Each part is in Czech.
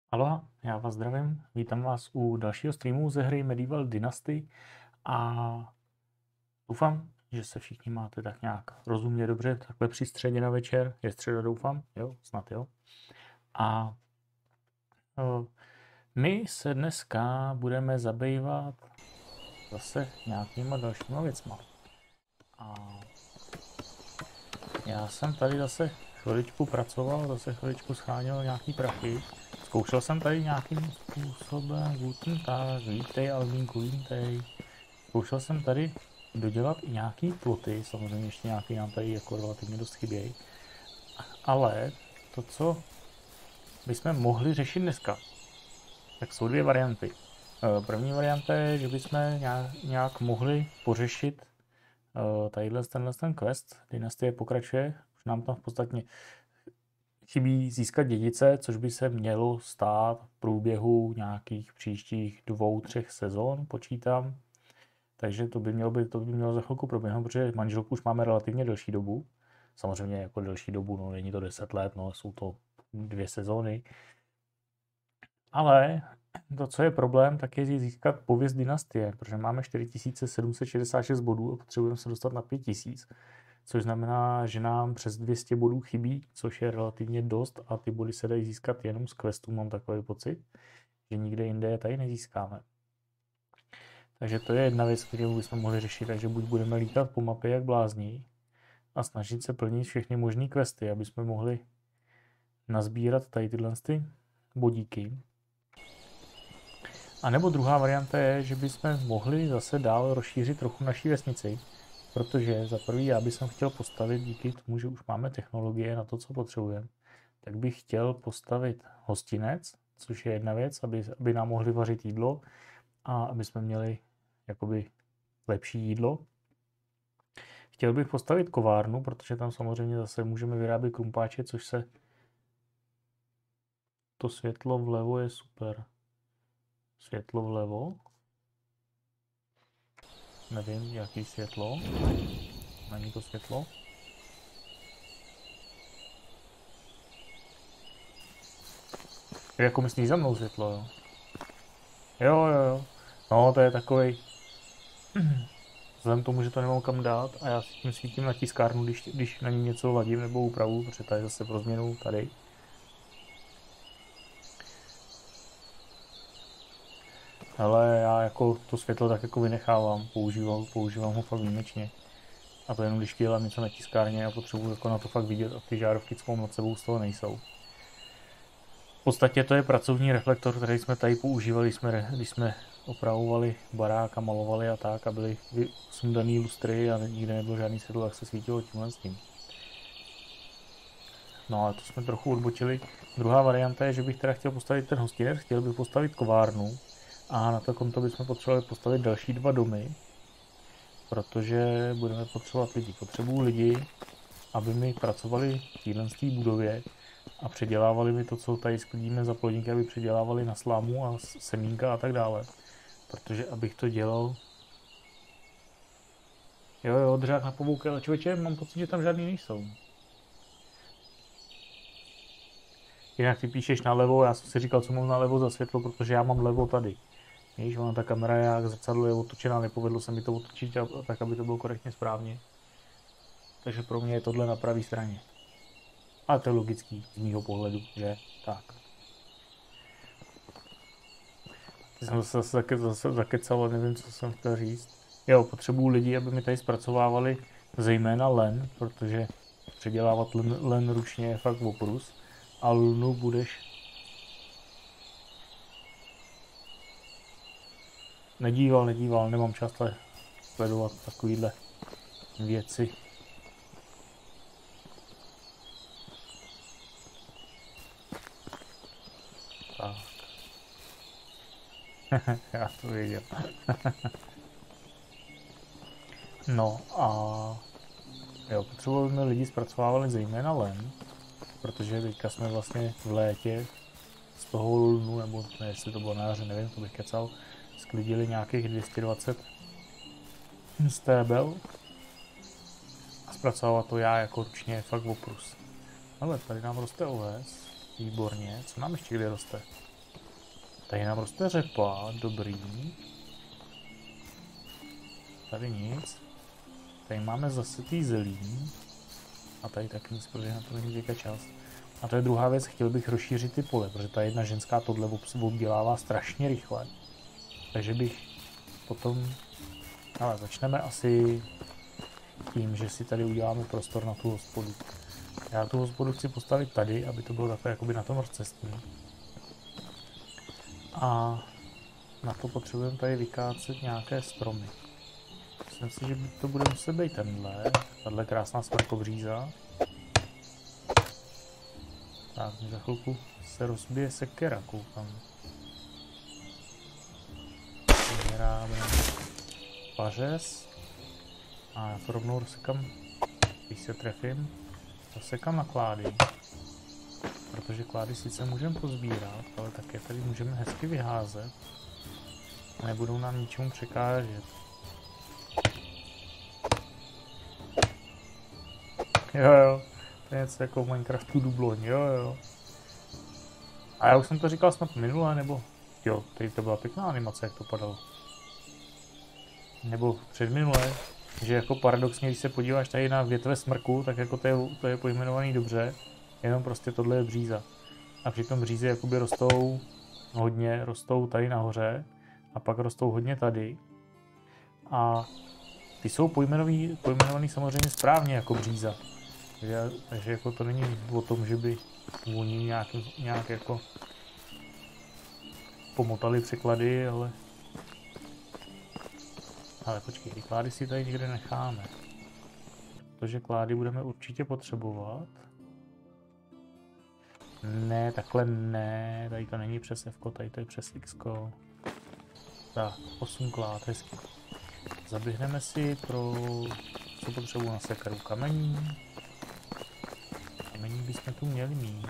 Aloha, já vás zdravím, vítám vás u dalšího streamu ze hry Medieval Dynasty a doufám, že se všichni máte tak nějak rozumně dobře, takhle při středě na večer, je středa doufám, jo, snad jo. A my se dneska budeme zabývat zase nějakýma dalšíma věcma. A já jsem tady zase chviličku pracoval, zase chviličku scháněl nějaký prachy. Zkoušel jsem tady nějakým způsobem, guten tag, vítej Albínku, vítej. Zkoušel jsem tady dodělat i nějaký ploty, samozřejmě ještě nějaký nám tady jako relativně dost chybějí. Ale to, co bychom mohli řešit dneska, tak jsou dvě varianty. První varianta je, že bychom nějak mohli pořešit tenhle quest. Dynastie pokračuje, už nám tam v podstatě chybí získat dědice, což by se mělo stát v průběhu nějakých příštích 2-3 sezon, počítám. Takže to by mělo za chvilku proběhnout, protože manželku už máme relativně delší dobu. Samozřejmě jako delší dobu, no není to 10 let, no jsou to 2 sezóny. Ale to, co je problém, tak je získat pověst dynastie, protože máme 4766 bodů a potřebujeme se dostat na 5000. Což znamená, že nám přes 200 bodů chybí, což je relativně dost a ty body se dají získat jenom z questů, mám takový pocit, že nikde jinde je tady nezískáme. Takže to je jedna věc, kterou bychom mohli řešit, takže buď budeme lítat po mapě jak blázní a snažit se plnit všechny možné questy, aby jsme mohli nazbírat tady tyhle bodíky. A nebo druhá varianta je, že bychom mohli zase dál rozšířit trochu naší vesnici, protože za prvý já bych chtěl postavit, díky tomu, že už máme technologie na to, co potřebujeme, tak bych chtěl postavit hostinec, což je jedna věc, aby nám mohli vařit jídlo a aby jsme měli jakoby lepší jídlo. Chtěl bych postavit kovárnu, protože tam samozřejmě zase můžeme vyrábět krumpáče, což se... To světlo vlevo je super. Světlo vlevo? Nevím, jaký světlo. Není to světlo. Jako myslíš za mnou světlo, jo? Jo. No, to je takovej... Vzhledem tomu, že to nemám kam dát a já si tím svítím na tiskárnu, když na ní něco ladím nebo upravu, protože tady zase pro změnu tady. Ale já jako to světlo tak jako vynechávám, používám ho fakt výjimečně. A to jenom když dělám něco na tiskárně a potřebuji jako na to fakt vidět a ty žárovky, co mám nad sebou, z toho nejsou. V podstatě to je pracovní reflektor, který jsme tady používali, když jsme opravovali barák a malovali a tak a byly sundaný lustry a nikde nebylo žádný světlo, tak se svítilo tímhle s tím. No ale to jsme trochu odbočili. Druhá varianta je, že bych teda chtěl postavit ten hostinec, chtěl bych postavit kovárnu a na to konto bychom potřebovali postavit další 2 domy, protože budeme potřebovat lidi. Potřebuju lidi, aby mi pracovali v téhle budově a předělávali mi to, co tady sklidíme za plodníky, aby předělávali na slámu a semínka a tak dále. Protože abych to dělal... Jo, dřák na pavouky, ale člověče, mám pocit, že tam žádný nejsou. Jinak ty píšeš nalevo, já jsem si říkal, co mám nalevo za světlo, protože já mám levo tady. Víš, ona ta kamera jak zrcadlo je otočená, nepovedlo se mi to otočit tak, aby to bylo korektně správně. Takže pro mě je tohle na pravé straně. Ale to je logický z mýho pohledu, že? Tak. Teď jsem zase zakecal, ale nevím, co jsem chtěl říct. Jo, potřebuju lidi, aby mi tady zpracovávali zejména len, protože předělávat len ručně je fakt oprus. A lnu budeš... Nedíval, nemám čas sledovat takovýhle věci. Tak. Já to věděl. No a... Jo, potřebujeme lidi zpracovávali zejména len, protože teďka jsme vlastně v létě z toho lnu, nebo ne, jestli to bylo na jaře, nevím, to bych kecal, sklidili nějakých 220 stébel a zpracovat to já jako ručně je fakt oprus. Ale tady nám roste oves, výborně, co nám ještě kde roste? Tady nám roste řepa, dobrý. Tady nic. Tady máme zase tý zelí. A tady taky nic, protože na to není teďka čas. A to je druhá věc, chtěl bych rozšířit ty pole, protože ta jedna ženská tohle obdělává strašně rychle. Takže bych potom... Ale začneme asi tím, že si tady uděláme prostor na tu hospodu. Já tu hospodu chci postavit tady, aby to bylo takové jakoby na tom rozcestní. A na to potřebujeme tady vykácet nějaké stromy. Myslím si, že to bude muset být tahle krásná smrkovříza. Tak, za chvilku se rozbije sekera, koukám. Vyhráme pařez. A já to rovnou rozsekám, když se trefím, rozsekám na klády. Protože klády sice můžeme pozbírat, ale také tady můžeme hezky vyházet. A nebudou nám ničemu překážet. Jo, to je něco jako v Minecraftu dubloň, jo. A já už jsem to říkal snad minule, nebo... Jo, tady to byla pěkná animace, jak to padalo. Nebo předminule, že jako paradoxně, když se podíváš tady na větve smrku, tak jako to je pojmenovaný dobře, jenom prostě tohle je bříza. A přitom břízy jakoby rostou hodně, rostou tady nahoře a pak rostou hodně tady. A ty jsou pojmenovaný samozřejmě správně jako bříza. Takže jako to není o tom, že by oni nějak jako pomotali překlady, ale počkej, ty klády si tady někde necháme. Protože klády budeme určitě potřebovat. Ne, takhle ne, tady to není přes F, tady to je přes X. Tak, 8 klád, hezky. Zaběhneme si pro, co potřebuji na sekeru, kamení. Kamení bychom tu měli mít.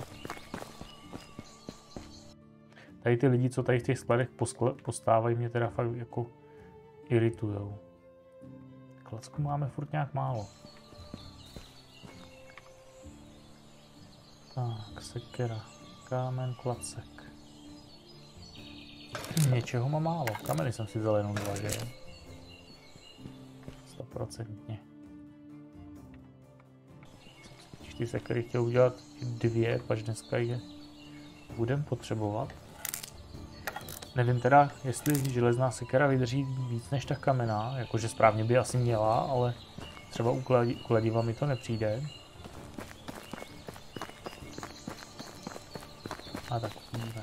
Tady ty lidi, co tady v těch skladech postávají, mě teda fakt jako iritujou. Klacku máme furt nějak málo. Tak, sekera, kámen, klacek. Něčeho mám málo. Kameny jsem si vzal jenom 2, že jo? 100%. Ty sekery chtěl udělat 2, pač dneska je budeme potřebovat. Nevím teda, jestli železná sekera vydrží víc než ta kamenná, jakože správně by asi měla, ale třeba u kladiva mi to nepřijde. A tak uvidíme.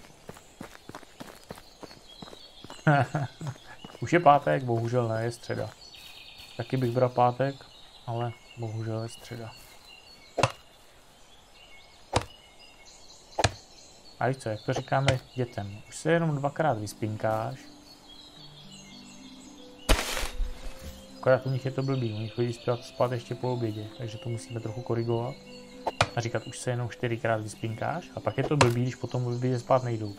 Už je pátek, bohužel ne, je středa. Taky bych bral pátek, ale bohužel je středa. A víš co, jak to říkáme dětem, už se jenom 2krát vyspinkáš. Akorát u nich je to blbý, oni chodí spát ještě po obědě, takže to musíme trochu korigovat. A říkat, už se jenom 4krát vyspinkáš a pak je to blbý, když potom v obědě spát nejdou.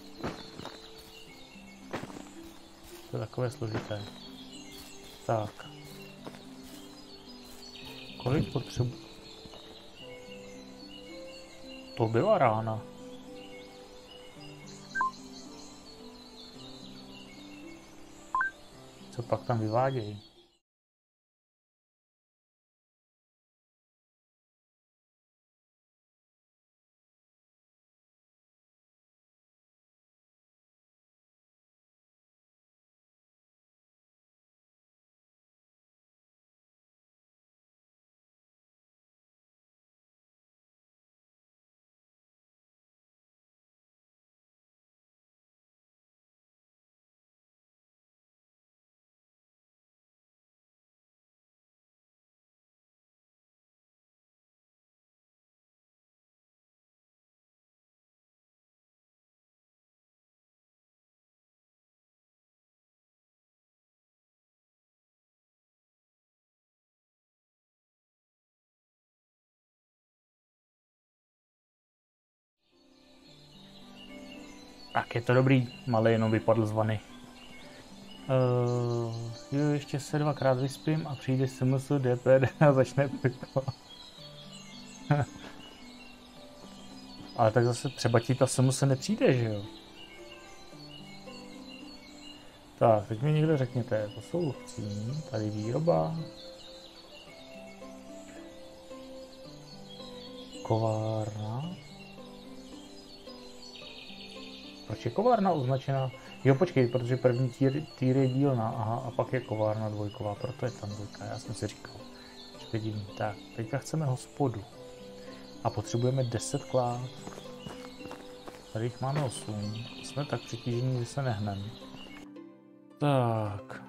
To je takové složité. Tak. Kolik potřebuji? To byla rána. Co pak tam vyvádějí? Tak je to dobrý, malý jenom vypadl z vany. Jo, ještě se 2krát vyspím a přijde SMS DPD a začne peklo. Ale tak zase třeba ti ta SMS nepřijde, že jo? Tak, teď mi někde řekněte, to jsou lovcí, tady výroba. Kovárna. Proč je kovárna označena? Jo, počkej, protože první týr je dílna, aha, a pak je kovárna dvojková, proto je tam dvojka, já jsem si říkal. To je divný. Tak, teďka chceme hospodu. A potřebujeme 10 klád. Tady jich máme 8. Jsme tak přetížení, že se nehneme. Tak.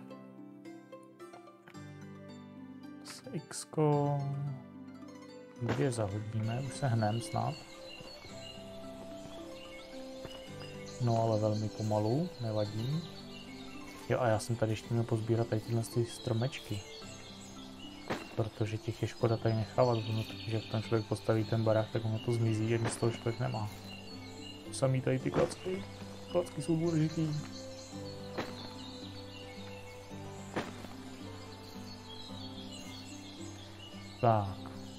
S X-ko. Kde zahodíme? Už se hnem snad. No ale velmi pomalu, nevadí. Jo a já jsem tady ještě měl pozbírat tady tyhle stromečky. Protože těch je škoda tady nechávat, protože jak ten člověk postaví ten barák, tak ono to zmizí a nic z toho člověk nemá. Samý tady ty klacky. Klacky jsou důležitý. Tak.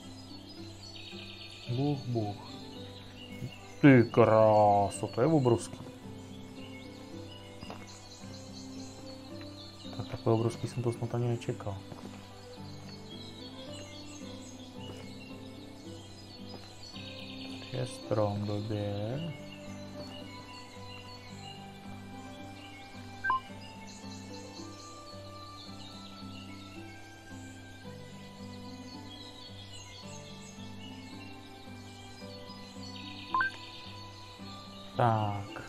Bůh. Ty kráso, to je obrovský. Tak takhle obrovský jsem to snad ani nečekal. Tady je strom blbě. Tak.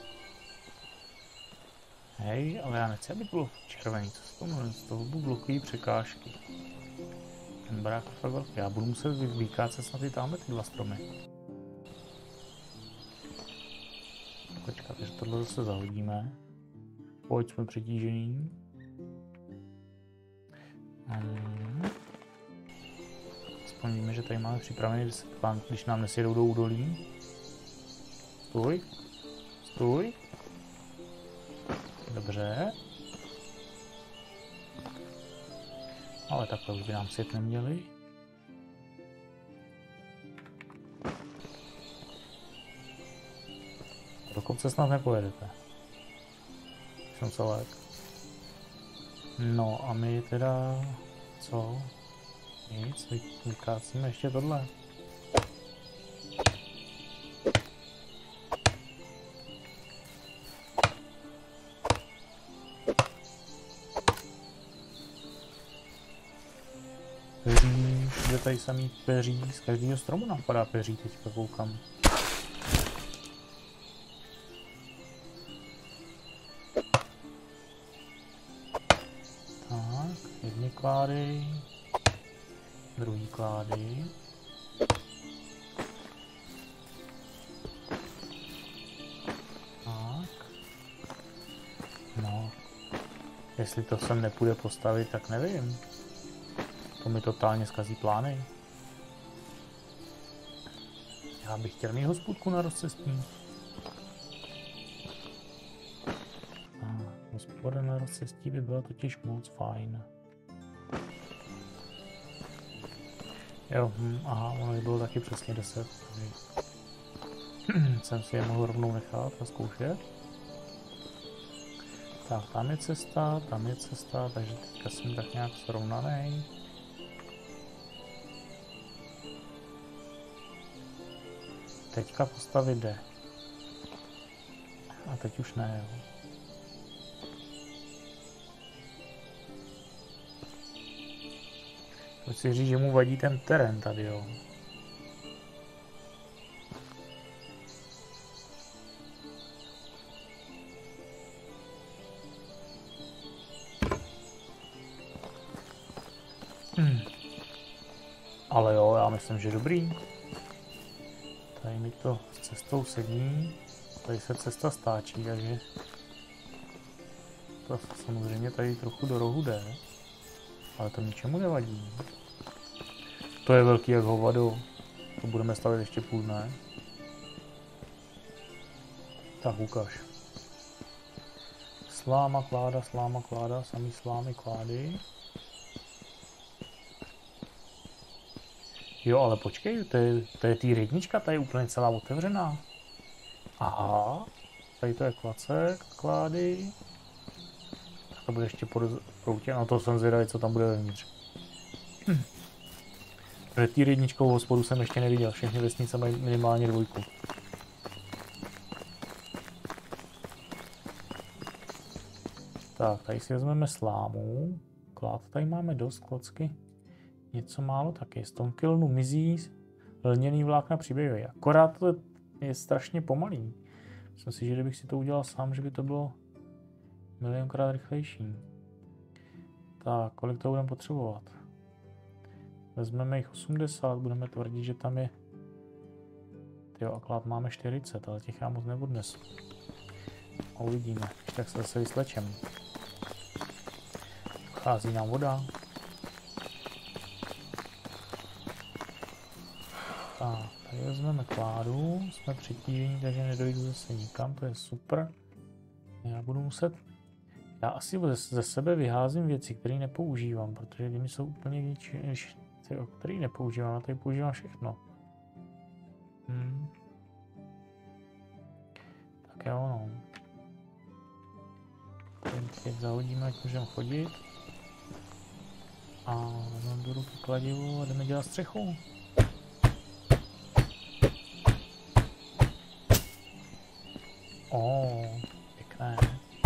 Hej, ale já nechci, aby to bylo červený. Co se tomu z toho blokují překážky. Ten barák je fakt velký. Já budu muset vykácet snad i tamhle ty dva stromy. Počkat, že tohle zase zahodíme. Pojď, jsme přetížení. Aspoň víme, že tady máme připravený 10 pán, když nám nesjedou do údolí. Stůj. Stůj. Dobře. Ale takhle už by nám sjet neměli. Dokonce snad nepojedete. Jsem se lék. No a my teda... Co? Nic, vykácíme ještě tohle. Peří, kde tady samý peří, z každého stromu nám padá peří, teďka koukám. Tak, jedny klády, druhý klády. Tak. No, jestli to sem nepůjde postavit, tak nevím. To mi totálně zkazí plány. Já bych chtěl mít hospodku na rozcestí. Hospoda na rozcestí by byla totiž moc fajn. Jo, aha, ono by bylo taky přesně 10. Jsem si je mohl rovnou nechat a zkoušet. Tak, tam je cesta, takže teďka jsem tak nějak srovnaný. Teďka postavit jde. A teď už ne, jo. Chci říct, že mu vadí ten terén tady, jo. Ale jo, já myslím, že dobrý. Tady mi to s cestou sedí. Tady se cesta stáčí, takže to samozřejmě tady trochu do rohu jde. Ale to ničemu nevadí. To je velký jak hovado. To budeme stavět ještě půl dne. Tak ukaž. Sláma, kláda, samý slámy, klády. Jo, ale počkej, to je tý jednička, ta je úplně celá otevřená. Aha, tady to je klacek, klády. To bude ještě pod proutě, no to jsem zvědavý, co tam bude vevnitř. Retýr jedničkou hospodu jsem ještě neviděl, všechny vesnice mají minimálně 2. Tak, tady si vezmeme slámu. Klad, tady máme dost klocky. Něco málo taky. Z Tonkilnu mizí, lněný vlákna přibývají. Akorát to je strašně pomalý. Myslím si, že kdybych si to udělal sám, že by to bylo milionkrát rychlejší. Tak, kolik to budeme potřebovat? Vezmeme jich 80, budeme tvrdit, že tam je... Tyjo, akorát máme 40, ale těch já moc neodnesu. A uvidíme, když tak se zase vyslečem. Chází nám voda. Tak, tady vezmeme kládu, jsme přetížení, takže nedojdu zase nikam, to je super. Já budu muset... Já asi ze sebe vyházím věci, které nepoužívám, protože ty mi jsou úplně ničí, které nepoužívám, a tady používám všechno. Tak jo, no. Teď zahodíme, ať můžeme chodit. A vezmeme do ruky kladivu a jdeme dělat střechu. Pěkné.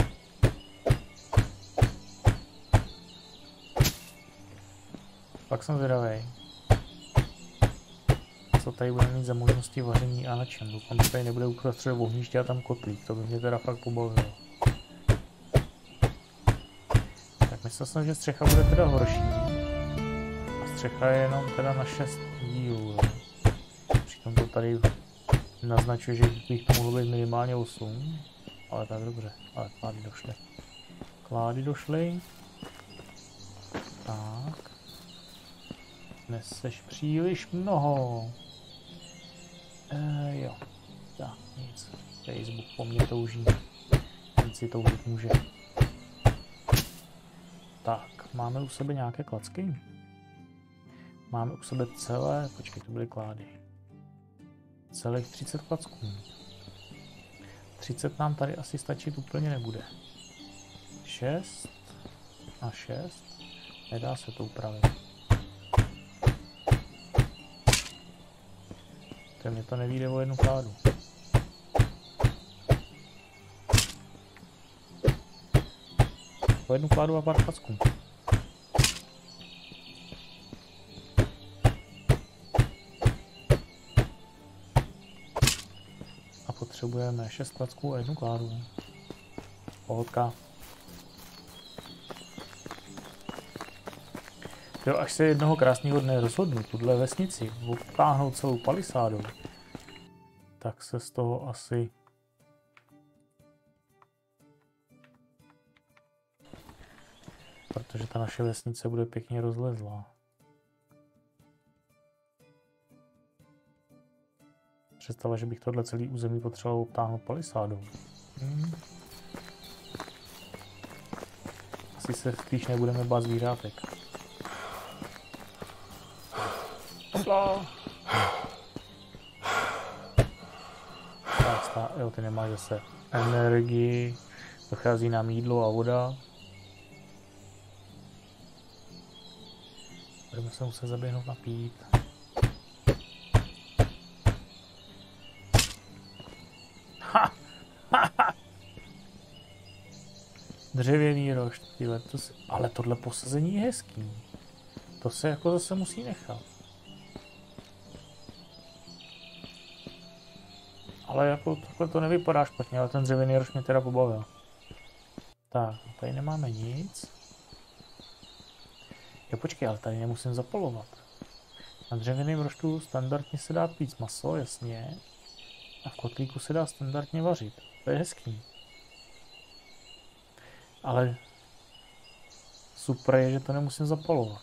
Pak jsem zvědavej. Co tady budeme mít za možnosti vaření a na čem. Doufám, že tady nebude uprostřed ohniště a tam kotlík. To by mě teda fakt pobavilo. Tak myslel jsem, že střecha bude teda horší. A střecha je jenom teda na 6 dílů. Přitom to tady naznačuje, že bych to mohlo být minimálně 8. Ale tak dobře. Ale klády došly. Klády došly. Tak. Neseš příliš mnoho. Jo. Tak, nic. Facebook po mně touží. Víc si toužit může. Tak, máme u sebe nějaké klacky? Máme u sebe celé, počkej, to byly klády. Celých 30 klacků. 30 nám tady asi stačit úplně nebude. 6 a 6. Nedá se to upravit. To mě to nevíde o jednu kládu. O jednu kládu a pár klacků. A potřebujeme 6 klacků a jednu kládu. Pohodka. Jo, až se jednoho krásného dne rozhodnu tuhle vesnici obtáhnout celou palisádou, tak se z toho asi... Protože ta naše vesnice bude pěkně rozlezlá. Představa, že bych tohle celý území potřeboval obtáhnout palisádou. Asi se spíš nebudeme bát zvířátek. Tak, jo, ty nemáš zase energii, dochází nám jídlo a voda. Budeme se muset zaběhnout napít. Dřevěný rošt, ale tohle posazení je hezký. To se jako zase musí nechat. Ale jako takhle to nevypadá špatně, ale ten dřevěný rošt mě teda pobavil. Tak, tady nemáme nic. Jo, počkej, ale tady nemusím zapalovat. Na dřevěném roštu standardně se dá pít maso, jasně. A v kotlíku se dá standardně vařit. To je hezký. Ale super je, že to nemusím zapalovat.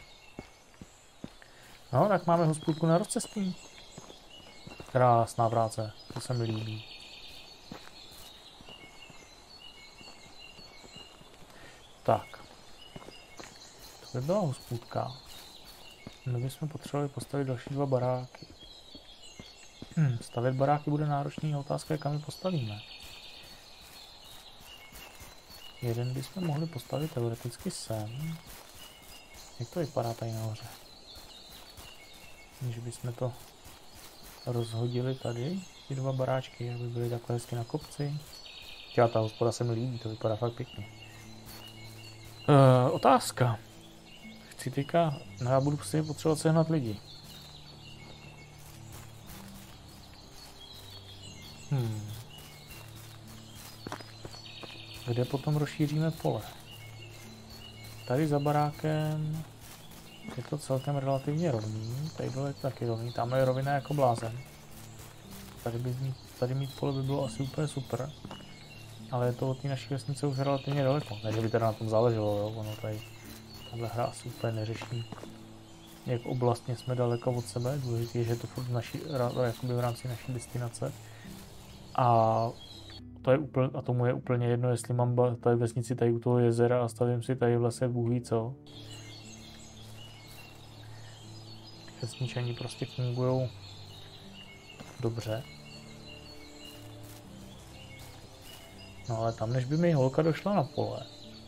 No, tak máme hospůdku na rozcestí. Krásná práce, to se mi líbí. Tak. To by byla hospůdka. My bychom potřebovali postavit další 2 baráky. Stavět baráky bude náročný, otázka je, kam je postavíme. Jeden bychom mohli postavit teoreticky sem. Jak to vypadá tady nahoře? Že bychom to rozhodili tady, ty dva baráčky, aby byly takhle hezky na kopci. Těla, ta hospoda se mi líbí, to vypadá fakt pěkně. Otázka. Chci teďka, no já budu prostě potřebovat sehnat lidi. Kde potom rozšíříme pole? Tady za barákem je to celkem relativně rovný, tady dole je to taky rovný, tamhle je rovina jako blázen. Tady mít pole by bylo asi úplně super, ale je to od té naší vesnice už relativně daleko, takže by teda na tom záleželo, jo? Ono tady tahle hra asi úplně neřeší, jak oblastně jsme daleko od sebe, důležité je, že je to furt v rámci naší destinace. A tomu je úplně jedno, jestli mám tady vesnici tady u toho jezera a stavím si tady v lese Bůh ví co. Vesničani prostě fungují dobře. No ale tam, než by mi holka došla na pole,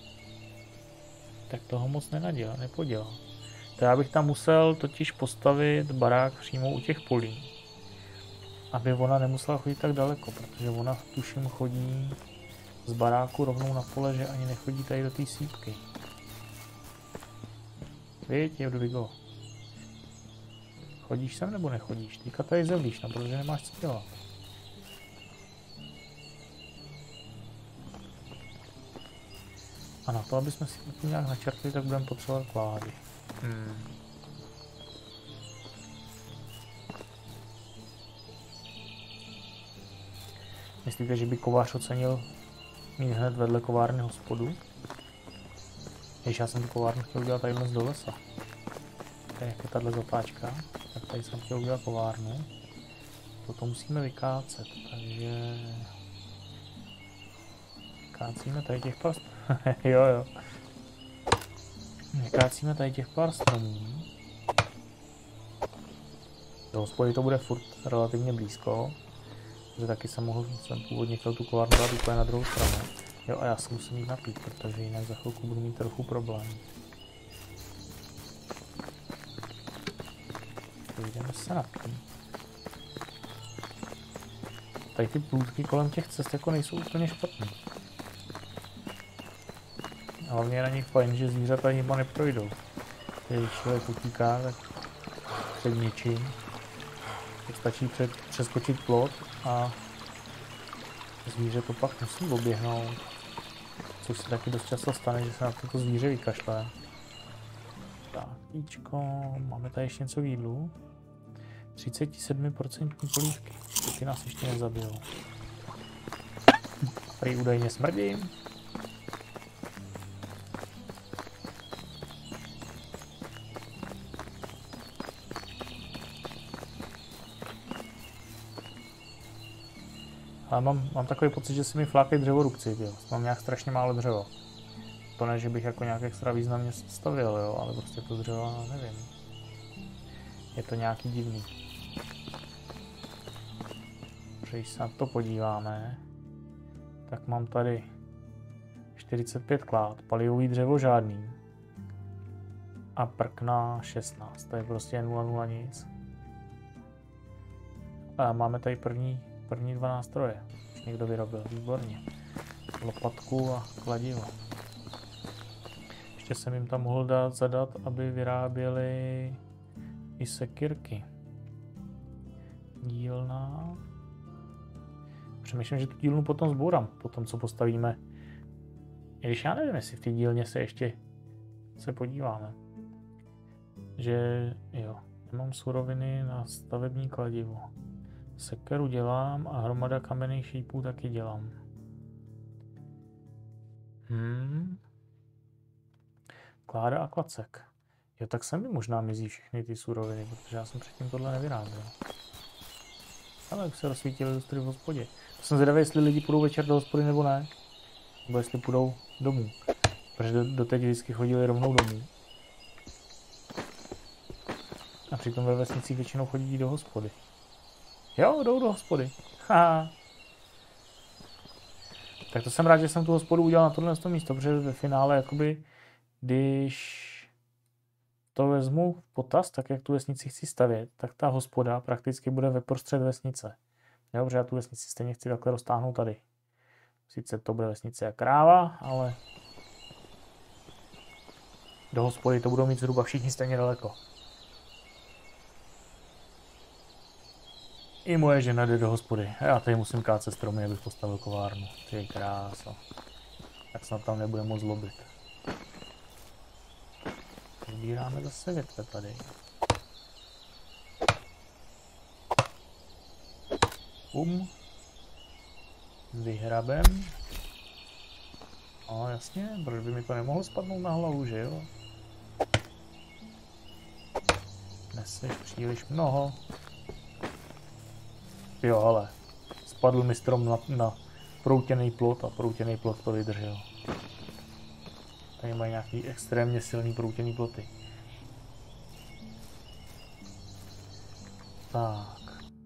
tak toho moc nepodělá. To já bych tam musel totiž postavit barák přímo u těch polí, aby ona nemusela chodit tak daleko, protože ona tuším chodí z baráku rovnou na pole, že ani nechodí tady do té sípky. Víď, Jodvigo. Chodíš sem nebo nechodíš? Teďka tady zevlíš, no, protože nemáš co dělat. A na to, aby jsme si to nějak načrtli, tak budeme potřebovat klády. Myslíte, že by kovář ocenil mít hned vedle kovárny hospodu? Když já jsem tu kovárnu chtěl udělat tady moc do lesa. Tady jak je tahle zatáčka, tak tady jsem chtěl udělat kovárnu. Toto musíme vykácet, takže... Vykácíme tady těch pár jo. Vykácíme tady těch pár stromů. Do hospody to bude furt relativně blízko. Že taky jsem původně chtěl tu kovárnu dát úplně na druhou stranu. Jo, a já se musím jít napít, protože jinak za chvilku budu mít trochu problém. Jdeme se napít. Tady ty plůtky kolem těch cest jako nejsou úplně špatný. Hlavně je na nich fajn, že zvířata nima neprojdou. Když člověk utíká, tak před něčím. Tak stačí přeskočit plot a zvíře to pak musí oběhnout. Což se taky dost často stane, že se na toto zvíře vykašle. Tak, jíčko, máme tady ještě něco k jídlu. 37% polívky, ty nás ještě nezabijou. Prý údajně smrdím. Ale mám takový pocit, že si mi flákají dřevorubci, jo. Mám nějak strašně málo dřeva. To ne, že bych jako nějak extra významně stavil, jo, ale prostě to dřeva, nevím. Je to nějaký divný. Když se na to podíváme, tak mám tady 45 klád, palivový dřevo žádný. A prkna 16, to je prostě 0,0 nic. A máme tady první dva nástroje. Už někdo vyrobil, výborně. Lopatku a kladivo. Ještě jsem jim tam mohl zadat, aby vyráběli i sekyrky. Dílna. Přemýšlím, že tu dílnu potom zbourám, potom co postavíme. I když já nevím, jestli v té dílně se podíváme. Že jo, mám suroviny na stavební kladivo. Sekeru dělám a hromada kamenných šípů taky dělám. Kláda a klacek. Jo, tak sem mi možná mizí všechny ty suroviny, protože já jsem předtím tohle nevyráběl. Ale už se rozsvítili dostry v hospodě. To jsem zvědavý, jestli lidi půjdou večer do hospody nebo ne. Nebo jestli půjdou domů. Protože doteď vždycky chodili rovnou domů. A přitom ve vesnicích většinou chodí do hospody. Jo, jdou do hospody. Haha. Tak to jsem rád, že jsem tu hospodu udělal na tohle místo, protože ve finále, jakoby, když to vezmu v potaz, tak jak tu vesnici chci stavět, tak ta hospoda prakticky bude ve prostřed vesnice. Jo, protože já tu vesnici stejně chci takhle roztáhnout tady. Sice to bude vesnice jak kráva, ale do hospody to budou mít zhruba všichni stejně daleko. I moje žena jde do hospody. Já tady musím kácet stromy, abych postavil kovárnu. Ty krása. Tak snad tam nebude moc zlobit. Sbíráme zase větve tady. Vyhrabem. No jasně, proč by mi to nemohlo spadnout na hlavu, že jo? Neseš příliš mnoho. Jo, ale spadl mi strom na proutěný plot a proutěný plot to vydržel. Tady mají nějaký extrémně silný proutěný ploty. Tak.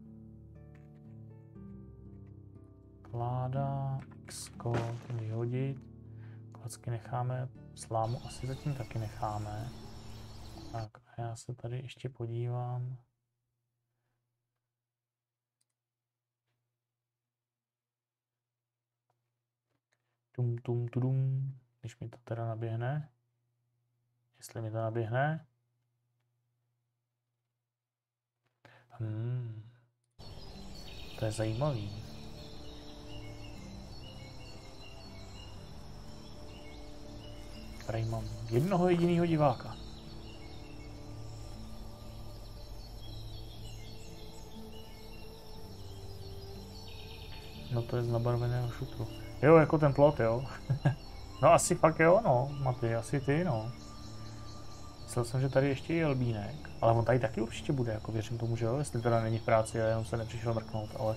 Kláda, X-ko, vyhodit. Klacky necháme, slámu asi zatím taky necháme. Tak a já se tady ještě podívám. Tudum. Když mi to teda naběhne. Jestli mi to naběhne. To je zajímavý. Tady mám jednoho jediného diváka. No to je z nabarveného šutru. Jo, jako ten plot, jo. No asi fakt jo, no, Maty, asi ty, no. Myslel jsem, že tady ještě je Albínek, ale on tady taky určitě bude, jako věřím tomu, že jo, jestli teda není v práci a jenom se nepřišel mrknout, ale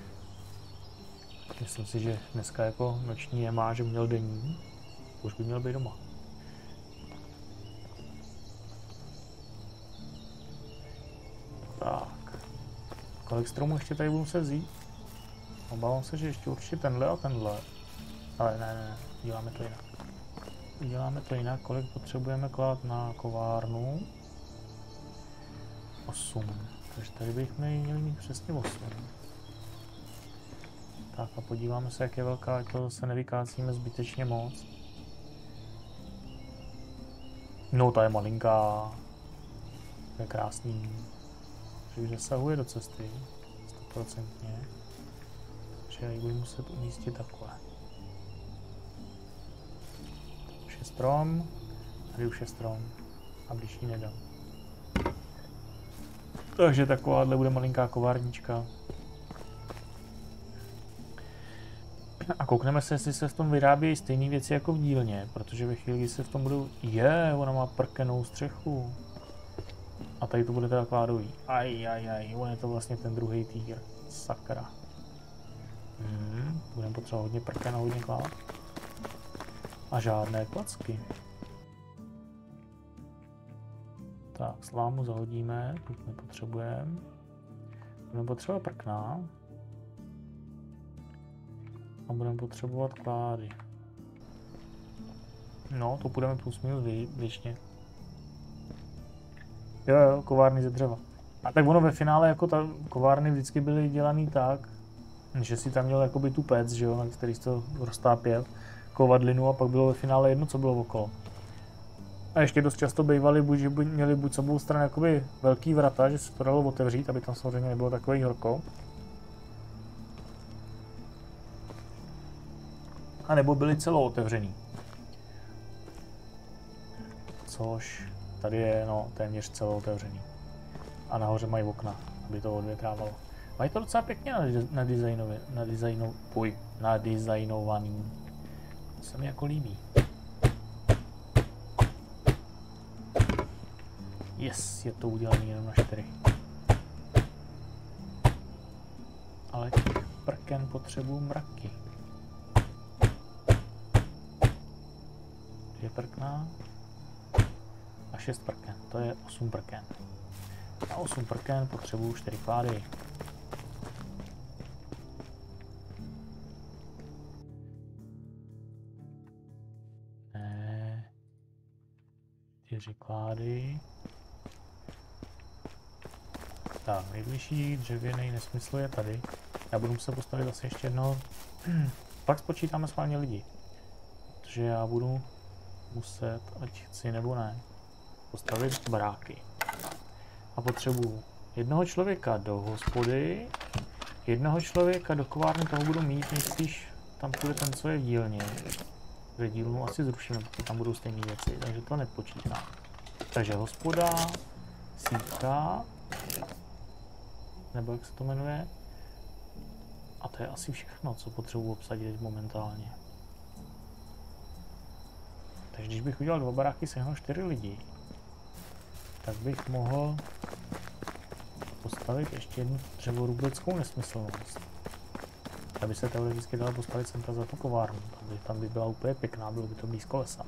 myslím si, že dneska jako noční nemá, že měl denní, už by měl být doma. Tak, kolik stromů ještě tady budu muset vzít? Obávám se, že ještě určitě tenhle a tenhle, ale ne, děláme to jinak. Děláme to jinak, kolik potřebujeme klát na kovárnu? 8. Takže tady bych měli mít přesně 8. Tak a podíváme se, jak je velká, ať to zase nevykácíme zbytečně moc. No, ta je malinká. To je krásný. Že už zasahuje do cesty. 100%. Takže ji budu muset umístit takhle. Strom, tady už je strom a blíž ji nedám. Takže takováhle bude malinká kovárnička. A koukneme se, jestli se v tom vyrábějí stejné věci jako v dílně, protože ve chvíli, kdy se v tom budou... ona má prkenou střechu. A tady to bude teda kládový. On je to vlastně ten druhý týr. Sakra. Budeme potřebovat hodně prken a hodně klád. A žádné klacky. Tak, slámu zahodíme, тут nepotřebujeme. Budeme potřebovat prkna. A budeme potřebovat klády. No, to budeme plus minus věčně. Jo, kovárny ze dřeva. A tak ono ve finále, jako ta kovárny vždycky byly dělaný tak, že si tam měl jakoby tu pec, že jo, na který jsi to roztápěl, kovadlinu a pak bylo ve finále jedno, co bylo okolo. A ještě dost často bývali, že měli buď s obou stran jakoby velký vrata, že se to dalo otevřít, aby tam samozřejmě nebylo takový horko. A nebo byly celootevřený. Což tady je no, téměř celootevřený. A nahoře mají okna, aby to odvětrávalo. Mají to docela pěkně nadizajnovaný. To se mi jako líbí. Yes, je to udělané jenom na 4. Ale těch prken potřebuju mraky. 2 prkna a 6 prken, to je 8 prken. Na 8 prken potřebuju 4 klády. 4 klády. Tak, nejbližší dřevěný nesmysl je tady. Já budu muset postavit zase ještě jedno. Pak spočítáme schválně lidi. Protože já budu muset, ať chci nebo ne, postavit baráky. A potřebuju jednoho člověka do hospody, jednoho člověka do kovárny, toho budu mít, nejspíš tam půjde ten, co je v dílně. Protože dílnu asi zrušíme, protože tam budou stejné věci, takže to nepočítám. Takže hospoda, sítka, nebo jak se to jmenuje. A to je asi všechno, co potřebuji obsadit momentálně. Takže když bych udělal 2 baráky, sehnal 4 lidi, tak bych mohl postavit ještě jednu dřevorublickou nesmyslnost. Aby se teoreticky dalo postavit centra za tu kovárnu. Tam by byla úplně pěkná, bylo by to blízko lesa.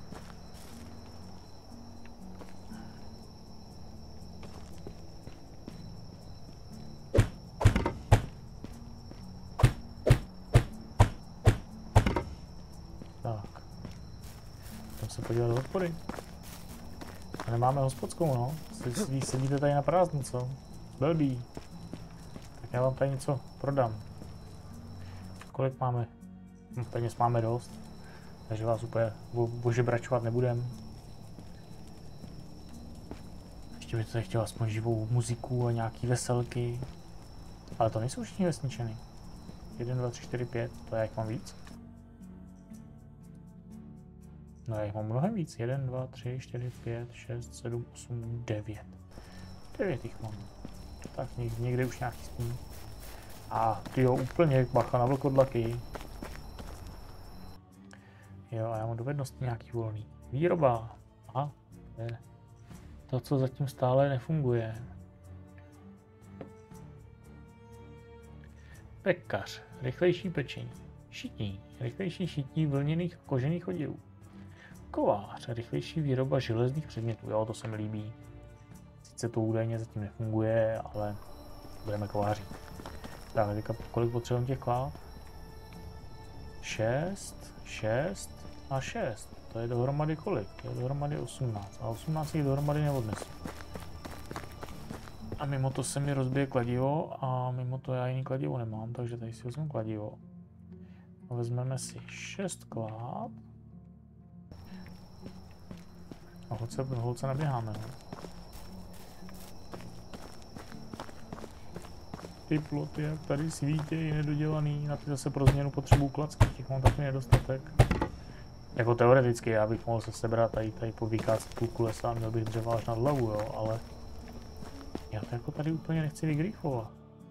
Tak. Tam se podívat do hospody. A nemáme hospodskou, no. Sedíte tady na prázdnu, co? Blbý. Tak já vám tady něco prodám. Kolik máme? Peněz máme dost. Takže vás úplně ožebračovat nebudem. Ještě bych tady chtěl aspoň živou muziku a nějaký veselky. Ale to nejsou všichni vesničeny. 1, 2, 3, 4, 5. To já jich mám víc. No já jich mám mnohem víc. 1, 2, 3, 4, 5, 6, 7, 8, 9. 9 jich mám. Tak někde už nějaký spí. A tyjo, úplně bacha na vlkodlaky. Jo, a já mám dovednosti nějaký volný. Výroba. Aha, to je to, co zatím stále nefunguje. Pekař, rychlejší pečení. Šitní, rychlejší šití vlněných a kožených oděvů. Kovář, rychlejší výroba železných předmětů. Jo, to se mi líbí. Sice to údajně zatím nefunguje, ale budeme kovářit. Tak, teďka kolik potřebujeme těch klád? 6, 6 a 6. To je dohromady kolik? Je dohromady 18. A 18 jich dohromady neodnesu. A mimo to se mi rozbije kladivo a mimo to já jiný kladivo nemám, takže tady si vezmu kladivo. A vezmeme si 6 klád. A holce naběháme. No. Ty ploty, jak tady svítějí, nedodělaný, na ty zase pro změnu potřebuju klacky, těch mám takový nedostatek. Jako teoreticky, já bych mohl se sebrat tady povykácet půlku lesa a měl bych dřeva až nad hlavu, jo, ale já to jako tady úplně nechci vygrýfovat.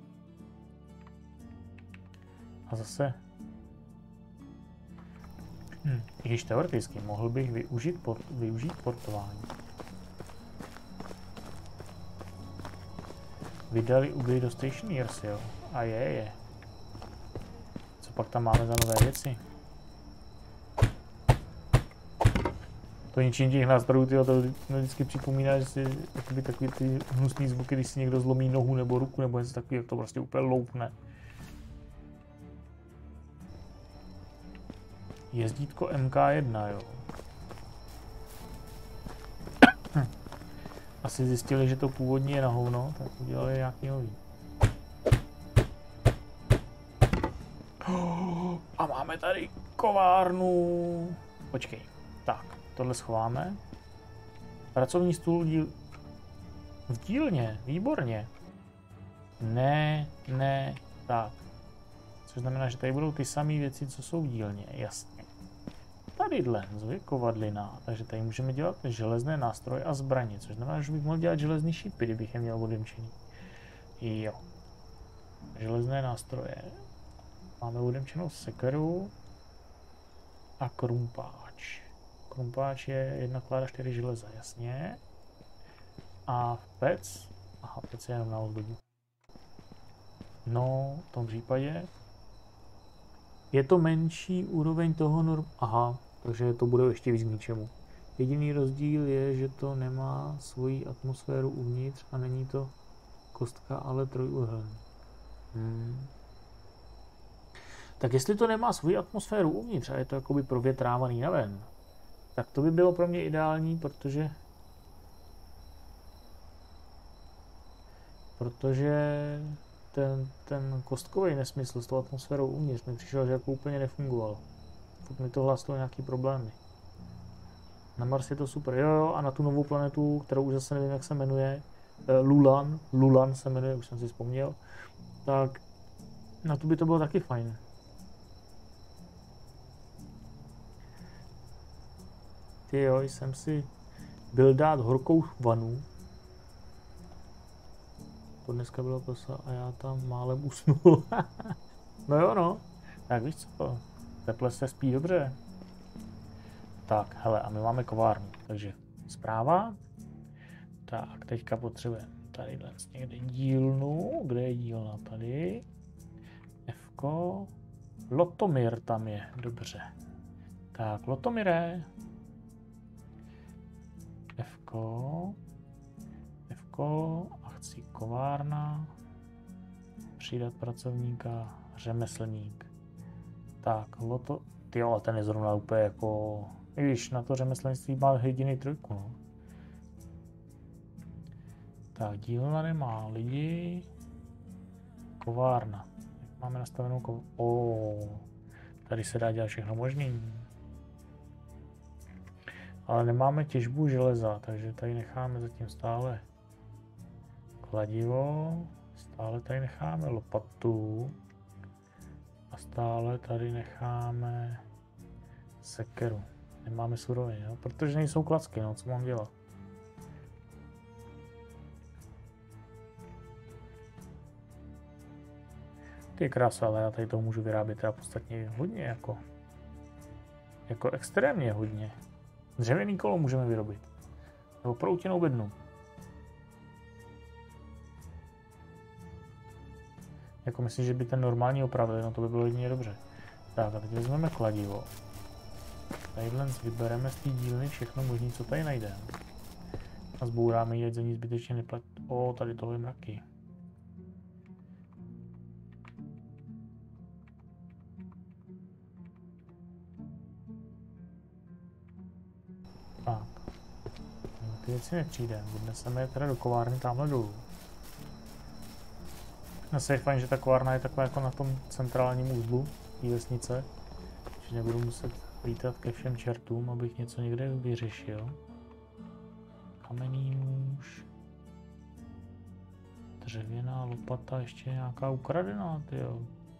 A zase, i když teoreticky mohl bych využít portování. Vydali upgrade do Stationers, jo. A je. Co pak tam máme za nové věci? To ničím těch nástrojů, tyjo, to vždycky připomíná, že si takový ty hnusný zvuky, když si někdo zlomí nohu nebo ruku nebo něco takový, jak to prostě úplně loupne. Jezdítko MK1, jo. Asi zjistili, že to původně je na hovno, tak udělali nějaký nový. A máme tady kovárnu. Počkej, tak, tohle schováme. Pracovní stůl v dílně, výborně. Ne, tak. Což znamená, že tady budou ty samé věci, co jsou v dílně, jasně. Tadyhle, kovadlina, takže tady můžeme dělat železné nástroje a zbraně, což znamená, že bych mohl dělat železný šípy, kdybych je měl odemčený. Jo. Železné nástroje. Máme odemčenou sekeru a krumpáč. Krumpáč je 1 kláda 4 železa, jasně. A pec. Aha, pec je jenom na ozdobu. No, v tom případě je to menší úroveň toho aha, takže to bude ještě víc k ničemu. Jediný rozdíl je, že to nemá svoji atmosféru uvnitř a není to kostka, ale trojúhelný. Tak jestli to nemá svoji atmosféru uvnitř a je to jakoby provětrávaný naven, tak to by bylo pro mě ideální, protože Protože ten kostkový nesmysl s tou atmosférou uvnitř mi přišel, že jako úplně nefungoval. Furt mi to hlásilo nějaký problémy. Na Mars je to super, jo, a na tu novou planetu, kterou už zase nevím, jak se jmenuje, Lulan se jmenuje, už jsem si vzpomněl, tak na tu by to bylo taky fajn. Ty jo, jsem si byl dát horkou vanu. To dneska bylo prosa a já tam málem usnul. No jo, no. Tak víš co, teple se spí dobře. Tak, hele, a my máme kovárnu, takže zpráva. Tak, teďka potřebujeme tady někde dílnu. Kde je dílna? Tady. Fko. Lotomir tam je, dobře. Tak, Lotomire. Fko. A chci kovárna. Přidat pracovníka, řemeslník. Tak, Ty ale ten je zrovna úplně jako... I když na to řemeslnictví má jediný trojku, no. Tak, dílna nemá lidi. Kovárna. Jak máme nastavenou tady se dá dělat všechno možný. Ale nemáme těžbu železa, takže tady necháme zatím stále kladivo. Stále tady necháme lopatu. A stále tady necháme sekeru. Nemáme suroviny, no, protože nejsou klacky, no, co mám dělat? Ty krása, ale já tady to můžu vyrábět teda podstatně hodně, jako extrémně hodně. Dřevěný kolo můžeme vyrobit. Nebo proutěnou bednu. Jako myslím, že by ten normální opravil, no to by bylo jedině dobře. Tak a teď vezmeme kladivo. Tadyhle vybereme z té dílny všechno možné, co tady najdeme. A zbouráme ji, ať za ní zbytečně neplatí. Tady tohle je mraky. Tak. Ty věci nepřijdeme. Odneseme je teda do kovárny tamhle dolů. Asi je fajn, že ta kovárna je taková jako na tom centrálním uzlu té vesnice. Že nebudu muset lítat ke všem čertům, abych něco někde vyřešil. Kamenný nůž. Dřevěná lopata, ještě nějaká ukradená, tyjo.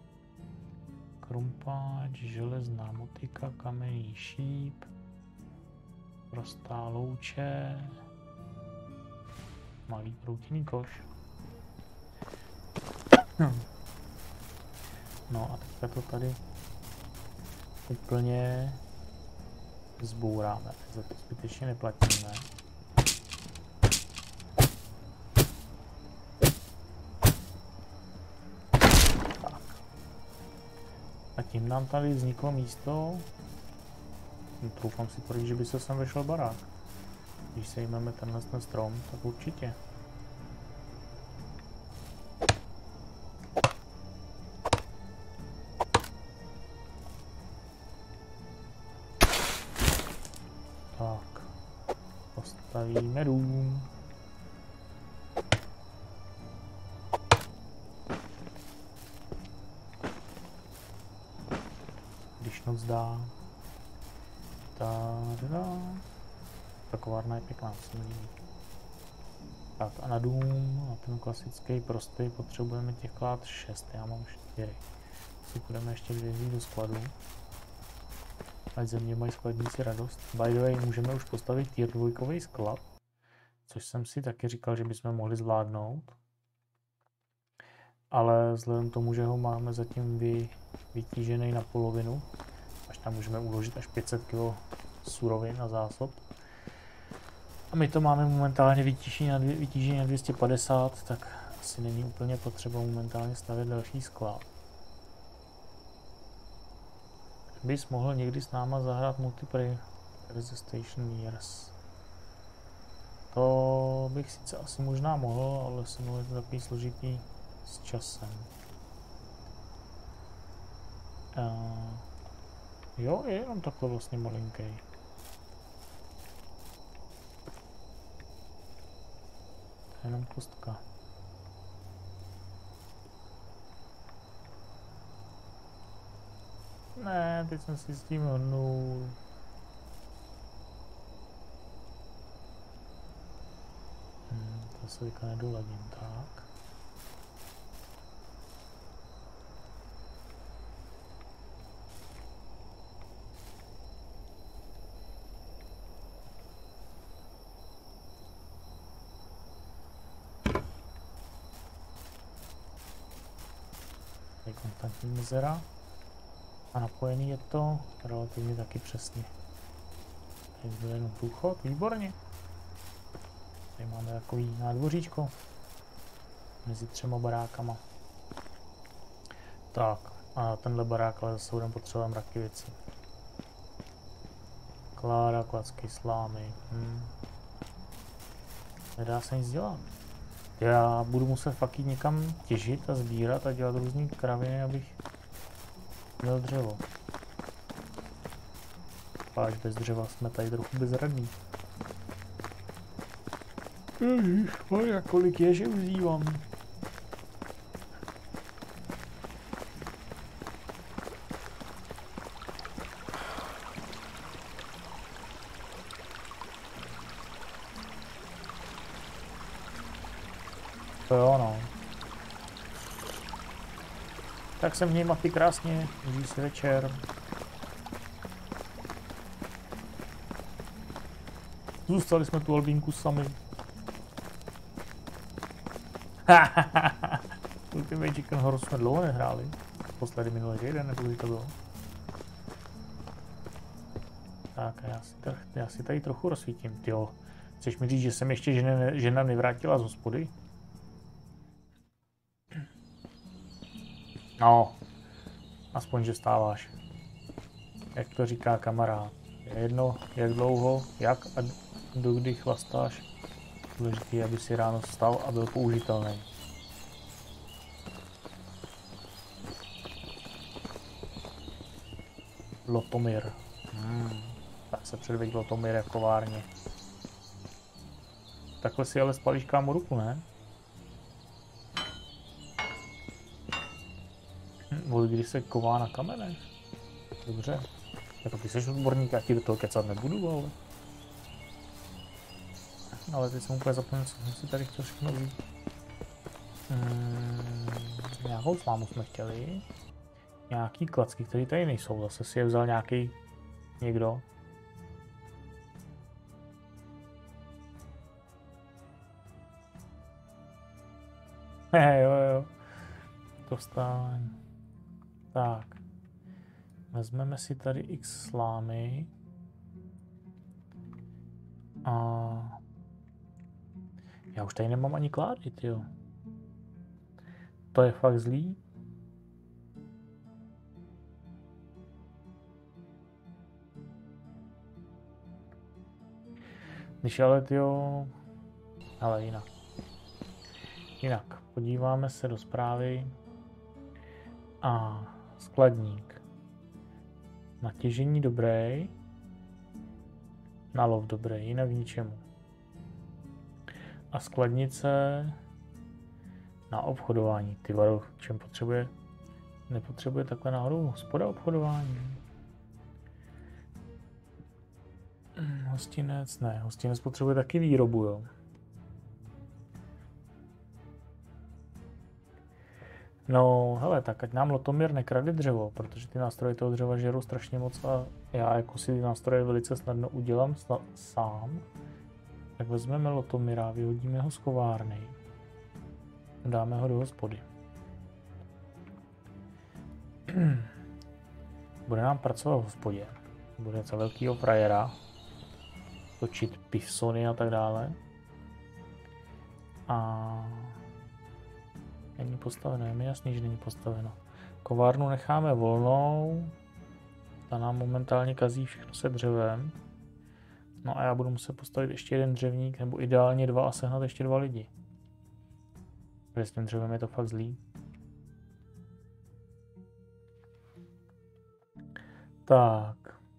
Krumpáč, železná motika, kamenný šíp. Prostá louče. Malý proutěný koš. No a teďka to tady úplně zbouráme, za to zbytečně neplatíme. Tak. A tím nám tady vzniklo místo. Troufám si tvrdit, že by se sem vešel barák. Když sejmeme tenhle strom, tak určitě. Tak, postavíme dům. Když noc dá. Ta kovárna je pěkná, se mi líbí. Tak a na dům, na ten klasický prostý potřebujeme těch klád 6, já mám 4. Si půjdeme ještě 2 vzít do skladu. Ať ze mě mají skladníci radost. By the way, můžeme už postavit tier 2 sklad, což jsem si taky říkal, že bychom mohli zvládnout. Ale vzhledem k tomu, že ho máme zatím vytížený na polovinu, až tam můžeme uložit až 500 kg surovin na zásob. A my to máme momentálně vytížený na 250, tak asi není úplně potřeba momentálně stavět další sklad. Bys mohl někdy s náma zahrát multiplayer The Station Years. To bych sice asi možná mohl, ale se mnou je to takový složitý s časem. Jo, je jenom takhle vlastně malinký. To je jenom kostka. Ne, teď jsem si s tím hnul. To se teďka nedoladím, tak. Je konstantní mezera a napojený je to relativně taky přesně. Tady byl jenom průchod, výborně. Tady máme takový nádvoříčko mezi 3 barákama. Tak a tenhle barák, ale zase budeme potřebovat mraky věcí. Kláda, klacky, slámy. Nedá se nic dělat. Já budu muset fakt jít někam těžit a sbírat a dělat různý kraviny, abych měl dřevo. Až bez dřeva jsme tady trochu bezradní. Ježišmarja, kolik je, že uzývám. To jo, no. Tak se měj, Maty, krásně, užij si večer. Zůstali jsme tu Albínku sami. Ultimate Chicken Horror jsme dlouho nehráli. Poslední minulý týden, nebo kdy to bylo. Tak a já si tady trochu rozsvítím, tyjo. Chceš mi říct, že jsem ještě žena nevrátila z hospody? No, aspoň, že stáváš. Jak to říká kamarád. Je jedno, jak dlouho, jak a dokdy chlastáš. Důležitý, aby si ráno vstal a byl použitelný. Lotomir. Tak se předveď Lotomir jako kovárně. Takhle si ale spalíš, kámo, ruku, ne? Od kdy se ková na kamenech? Dobře. Jako ty jsi odborník, já ti do toho kecat nebudu, ale... Ale teď jsem úplně zapomněl, co jsem si tady chtěl všechno vzít. Nějakou slámu jsme chtěli. Nějaký klacky, které tady nejsou. Zase si je vzal nějaký někdo. Jo. To vstávání. Tak. Vezmeme si tady x slámy. A... Já už tady nemám ani klády, tyjo. To je fakt zlý. Když ale, tyjo... Ale jinak. Podíváme se do zprávy. A skladník. Na těžení dobrý. Na lov dobrý, jinak ničemu. A skladnice na obchodování. Ty vado, čem potřebuje? Nepotřebuje takhle náhodou hospoda obchodování. Hostinec, ne. Hostinec potřebuje taky výrobu, jo. No, hele, tak ať nám Lotomir nekrade dřevo, protože ty nástroje toho dřeva žerou strašně moc a já jako si ty nástroje velice snadno udělám sám. Tak vezmeme Lotomira, vyhodíme ho z kovárny a dáme ho do hospody. Bude nám pracovat v hospodě. Bude za velkýho frajera točit pivsony a tak dále. A není postaveno, je mi jasný, že není postaveno. Kovárnu necháme volnou. Ta nám momentálně kazí všechno se dřevem. No a já budu muset postavit ještě jeden dřevník, nebo ideálně 2 a sehnat ještě 2 lidi. Protože s tím dřevem je to fakt zlý. Tak.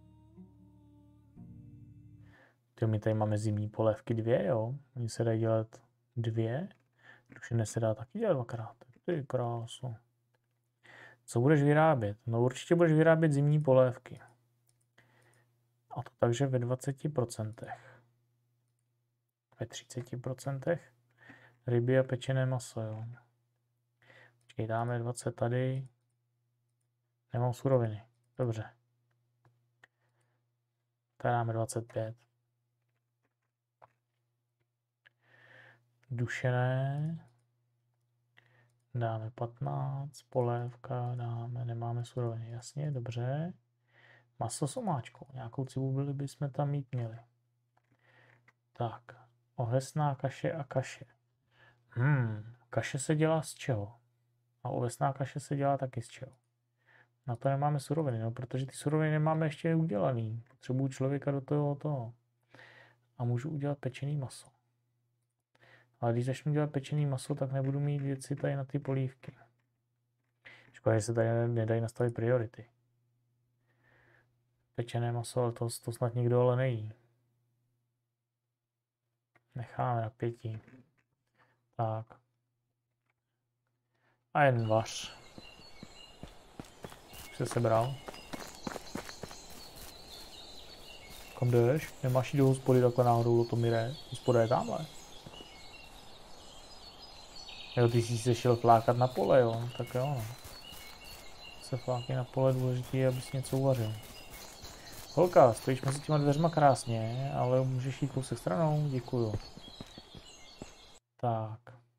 My tady máme zimní polévky 2, jo. Oni se dají dělat 2. Už se dá taky dělat 2krát. Ty krásu. Co budeš vyrábět? No určitě budeš vyrábět zimní polévky. A to takže ve 20%. Ve 30%. Ryby a pečené maso, jo. Počkej, dáme 20 tady. Nemám suroviny. Dobře. Tady dáme 25. Dušené. Dáme 15. Polévka dáme. Nemáme suroviny. Jasně, dobře. Maso s omáčkou. Nějakou cibuli bychom tam mít měli. Tak. Ovesná kaše a kaše. Kaše se dělá z čeho? A ovesná kaše se dělá taky z čeho? Na to nemáme suroviny, no, protože ty suroviny nemáme ještě udělaný. Potřebuju člověka do toho. A můžu udělat pečený maso. Ale když začnu dělat pečený maso, tak nebudu mít věci tady na ty polívky. Škoda, že se tady nedají nastavit priority. Pečené maso, ale to snad nikdo ale nejí. Necháme na 5. Tak. A jen vař. Už se sebral. Kam jdeš? Nemáš jít do hospody takhle náhodou, to Mire? Hospoda je tamhle. Jo, ty jsi se šel flákat na pole, jo? Tak jo, no. Se fláky na pole, důležitý je, abys něco uvařil. Holka, stojíš mezi těma dveřma krásně, ale můžeš jít kousek stranou, děkuju. Tak.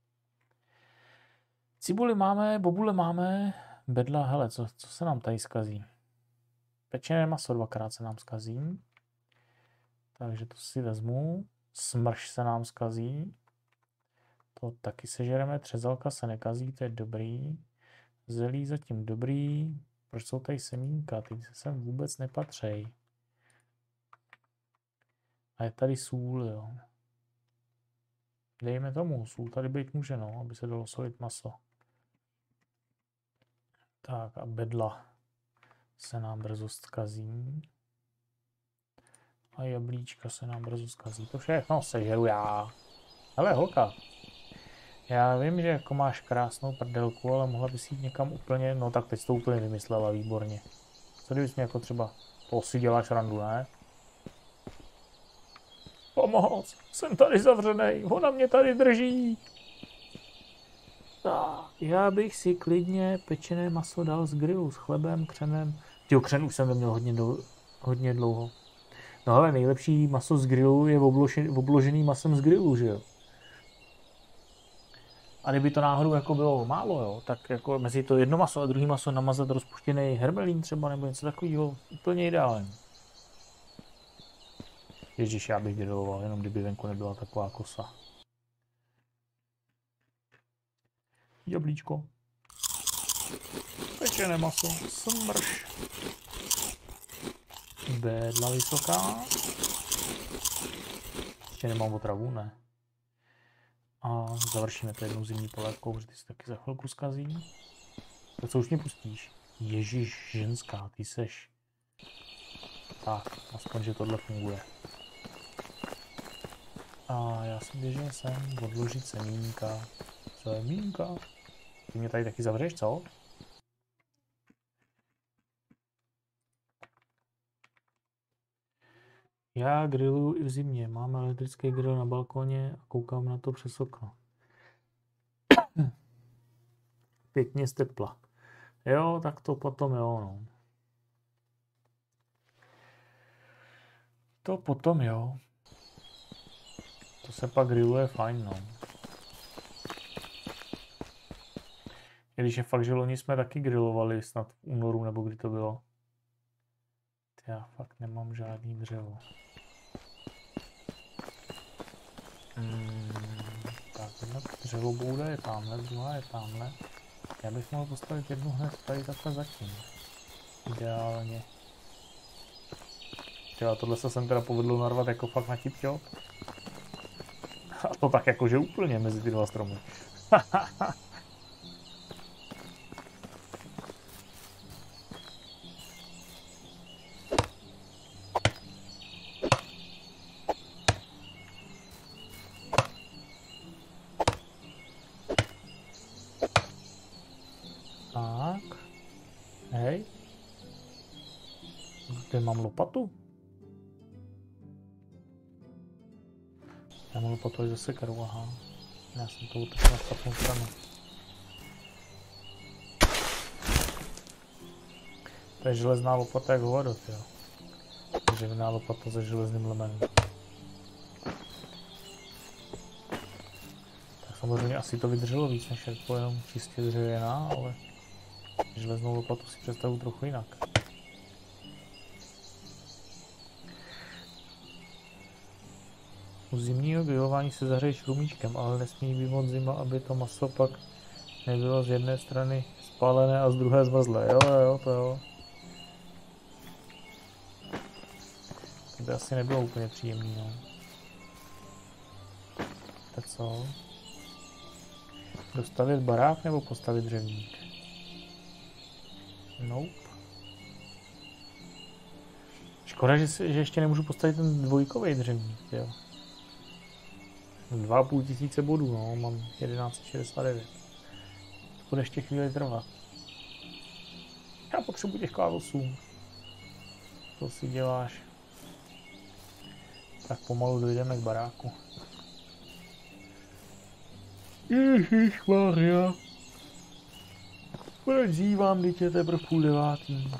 Cibuli máme, bobule máme, bedla, hele, co se nám tady zkazí? Pečené maso 2krát se nám zkazí. Takže to si vezmu. Smrš se nám zkazí. To taky sežereme. Třezalka se nekazí, to je dobrý. Zelí zatím dobrý. Proč jsou tady semínka? Ty se sem vůbec nepatřej. A je tady sůl, jo. Dejme tomu, sůl tady být může, no, aby se dalo solit maso. Tak a bedla se nám brzo zkazí. A jablíčka se nám brzo zkazí. To všechno sežeru já. Hele, holka. Já vím, že jako máš krásnou prdelku, ale mohla bys jít někam úplně, no tak teď jsi to úplně vymyslela, výborně. Co kdybys mě jako třeba, to si děláš randu, ne? Pomoc, jsem tady zavřenej, ona mě tady drží. Tak, já bych si klidně pečené maso dal z grilu s chlebem, křenem. Tyjo, křen už jsem to měl hodně dlouho. No ale nejlepší maso z grilu je obložený masem z grilu, že jo? A kdyby to náhodou jako bylo málo, jo, tak jako mezi to jedno maso a druhý maso namazat rozpuštěný hermelín třeba nebo něco takového, úplně ideální. Ježíš, já bych griloval, jenom kdyby venku nebyla taková kosa. Jablíčko. Pečené maso, smrš. Bedla vysoká. Ještě nemám otravu, ne. A završíme to jednou zimní polévkou, protože ty se taky za chvilku zkazí. To co už mě pustíš? Ježíš, ženská, ty seš. Tak, aspoň, že tohle funguje. A já jsem běžel sem odložit semínka. Semínka. Ty mě tady taky zavřeš, co? Já grilluju i v zimě. Máme elektrický grill na balkoně a koukám na to přes okno. Pěkně z tepla. Jo, tak to potom jo, no. To potom jo. To se pak grilluje fajn, no. I když je fakt, že loni jsme taky grillovali snad v únoru, nebo kdy to bylo. Já fakt nemám žádný dřevo. Tak, jedna dřevo bouda je tamhle, druhá je tamhle. Já bych mohl postavit jednu hned tady takhle zatím. Ideálně. Třeba tohle se sem teda povedlo narvat jako fakt na tip-top. A to tak jakože úplně mezi ty dva stromy. Tak. Kde mám lopatu? Já mám lopatu až zase karu, aha. Já jsem to utekl na špatnou stranu. To je železná lopata jak hovado, jo. Dřevěná lopata se železným lemenem. Tak samozřejmě asi to vydrželo víc než jako jenom čistě dřevěná, ale železnou lopatu si představuji trochu jinak. U zimního grilování se zahřeje šrumíčkem, ale nesmí být moc zima, aby to maso pak nebylo z jedné strany spálené a z druhé zmrzlé. Jo, to jo. To by asi nebylo úplně příjemný, no. Tak co? Dostavět barák nebo postavit dřevník? Nope. Škoda, že ještě nemůžu postavit ten dvojkový dřevník, jo. 2500 bodů, no, mám 1169. To bude ještě chvíli trvat. Já potřebuji těch klávesů. To si děláš. Tak pomalu dojdeme k baráku. Ježišmarja. Proč zívám, teď je teprve 8:30.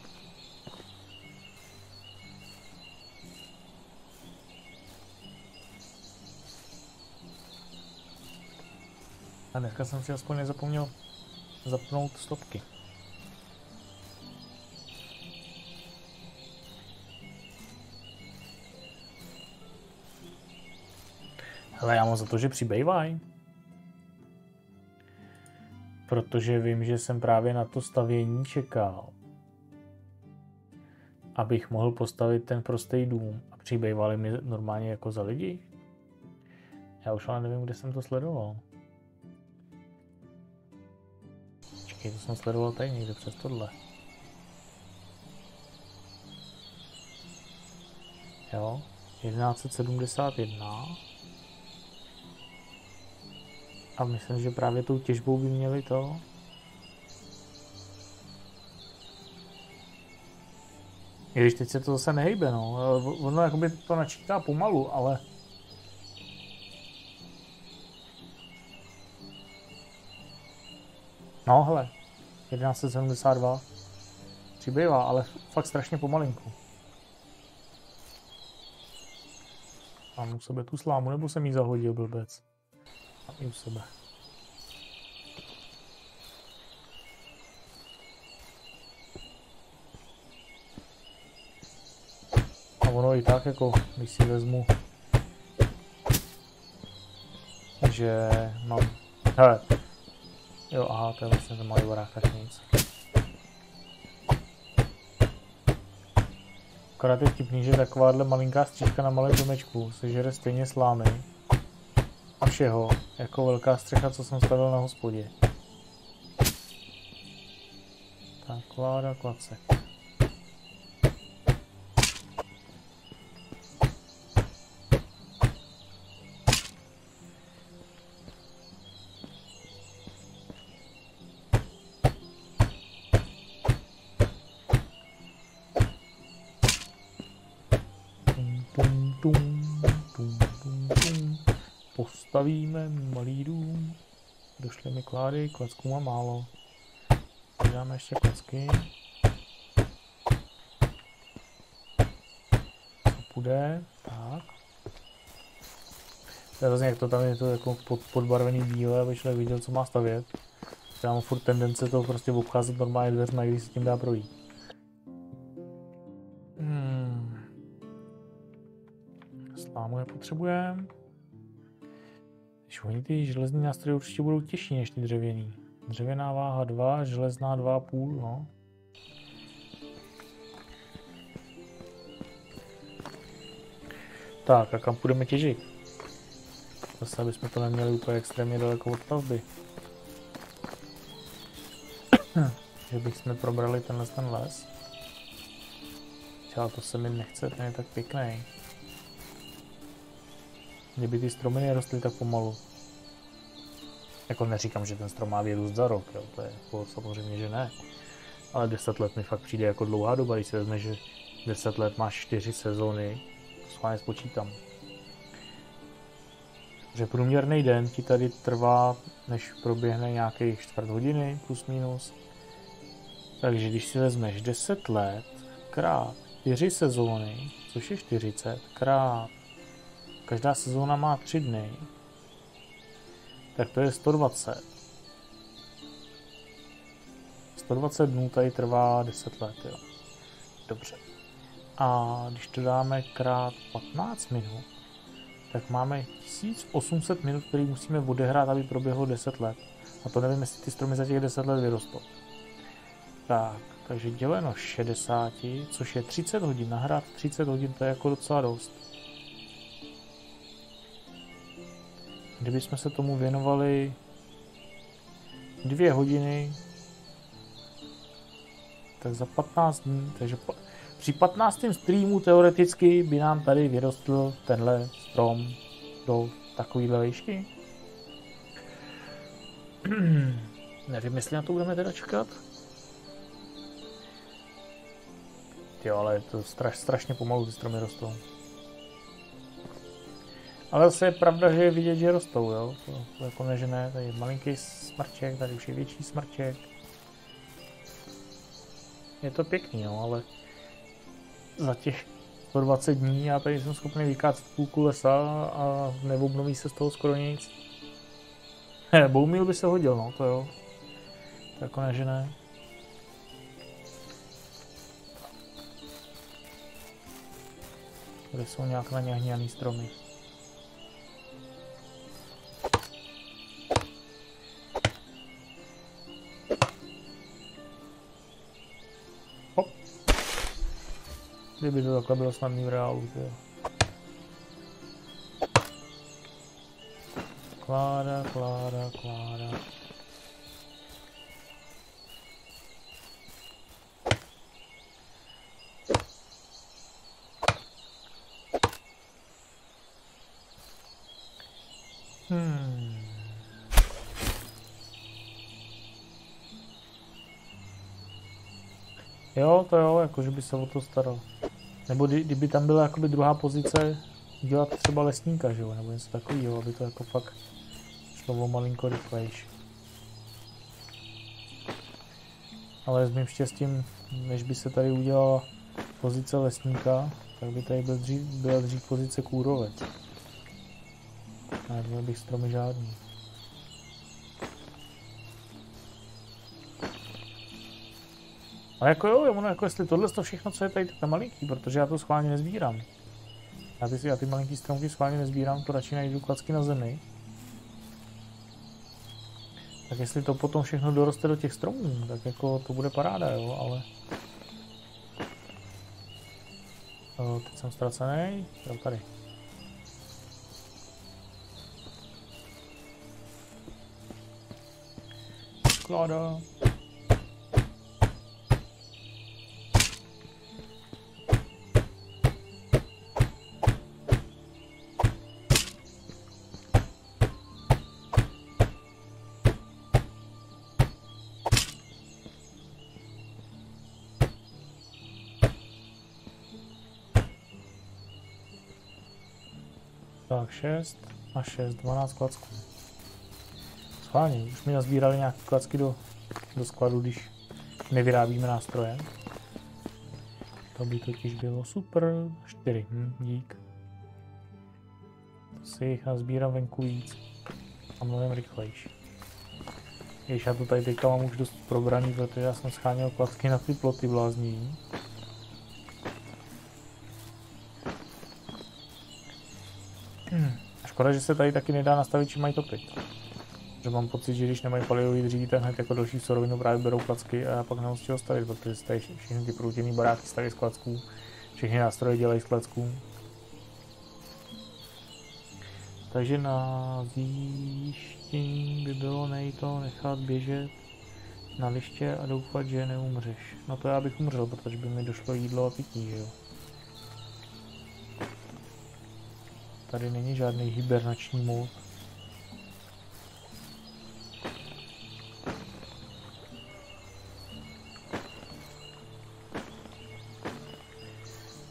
A dneska jsem si aspoň nezapomněl zapnout stopky. Hele, já mám za to, že přibývají. Protože vím, že jsem právě na to stavění čekal. Abych mohl postavit ten prostý dům. A přibývali mi normálně jako za lidi. Já už ale nevím, kde jsem to sledoval. Počkej, to jsem sledoval tady někde přes tohle. Jo, 1171. A myslím, že právě tou těžbou by měli to. I když teď se to zase nehejbe, no. Ono jakoby to načítá pomalu, ale... No, hele. 1172. Přibývá, ale fakt strašně pomalinku. Mám u sebe tu slámu, nebo jsem jí zahodil, blbec? Mám ji u sebe. A ono i tak, jako, když si vezmu, že mám... Hele. Jo, aha, to je vlastně ten malý barák, tak nic. Akorát je vtipný, že takováhle malinká stříška na malém domečku sežere stejně slámy a všeho, jako velká střecha, co jsem stavil na hospodě. Taková klacek. Postavíme malý dům. Došly mi klády, klacků mám málo. Dáme ještě klacky. Co půjde? Tak. To je vlastně jak to tam je to jako podbarvený bíle, aby člověk viděl, co má stavět. Já mám furt tendence to prostě obcházet normálně dveřma, když se tím dá projít. Slámu nepotřebujeme. Když oni ty železný nástroje určitě budou těžší než ty dřevěný. Dřevěná váha 2, železná 2,5, no. Tak a kam půjdeme těžit? Zase, aby jsme to neměli úplně extrémně daleko od stavby. Že bychom probrali ten les. Ale to se mi nechce, ten je tak pěkný. Kdyby ty stromy nerostly tak pomalu. Jako neříkám, že ten strom má vyrůst za rok, jo, to je jako samozřejmě, že ne. Ale 10 let mi fakt přijde jako dlouhá doba, když se vezme, že 10 let máš 4 sezóny, to schválně spočítám. Že průměrný den ti tady trvá, než proběhne nějakých 4 hodiny, plus minus. Takže když si vezmeš 10 let krát 4 sezóny, což je 40, krát každá sezóna má 3 dny, tak to je 120. 120 dnů tady trvá 10 let, jo. Dobře. A když to dáme krát 15 minut, tak máme 1800 minut, který musíme odehrát, aby proběhlo 10 let. A to nevím, jestli ty stromy za těch 10 let vyrostou. Tak, takže děleno 60, což je 30 hodin. Nahrát 30 hodin, to je jako docela dost. Kdybychom se tomu věnovali 2 hodiny, tak za 15 dní, takže při 15. streamu teoreticky by nám tady vyrostl tenhle strom do takovýhle výšky. Nevím, jestli na to budeme teda čekat. Jo, ale je to strašně pomalu ty stromy rostou. Ale zase je pravda, že je vidět, že rostou, jo. To jako ne, že ne, tady je malinký smrček, tady už je větší smrček. Je to pěkný, jo, ale za těch 120 dní já tady jsem schopný vykácet půlku lesa a neobnoví se z toho skoro nic. Boumil by se hodil, no, to jo. To jako ne, že ne. Tady jsou nějak naňahňaný stromy. Hop. Kdyby to takhle bylo snadný v reálu, to jo. Kláda. Jo, to jo, jakože by se o to staral. Nebo kdyby tam byla jakoby druhá pozice, dělat třeba lesníka, že jo, nebo něco takového, aby to jako fakt šlo o malinko rychlejší. Ale s mým štěstím, než by se tady udělala pozice lesníka, tak by tady byla dřív pozice kůrovec. A neměl bych stromy žádný. Ale jako jo, ono jako jestli tohle to všechno, co je tady takhle malinký, protože já to schválně nezbírám. Já ty malinký stromky schválně nezbírám, to radši najdu klacky na zemi. Tak jestli to potom všechno doroste do těch stromů, tak jako to bude paráda, jo, ale... Teď jsem ztracený, jo, tady. Kláda. Tak 6 a 6, 12 klacků. Schválně, už mi nazbírali nějaké klacky do skladu, když nevyrábíme nástroje. To by totiž bylo super. 4, dík. To si jich nazbírám venku víc. A mnohem rychlejší. Jež já to tady teďka mám už dost probraný, protože já jsem scháněl klacky na ty ploty blázní. Škoda, že se tady taky nedá nastavit, či mají topit. Že mám pocit, že když nemají palivový dříví, tak hned jako další surovinu právě berou klacky a já pak nemám z čeho stavit, protože se tady všechny ty průtěrný baráky staví z klacků, všechny nástroje dělají z klacků. Takže na zjištění by bylo to nechat běžet na liště a doufat, že neumřeš. No to já bych umřel, protože by mi došlo jídlo a pití, že jo. Tady není žádný hibernační mód.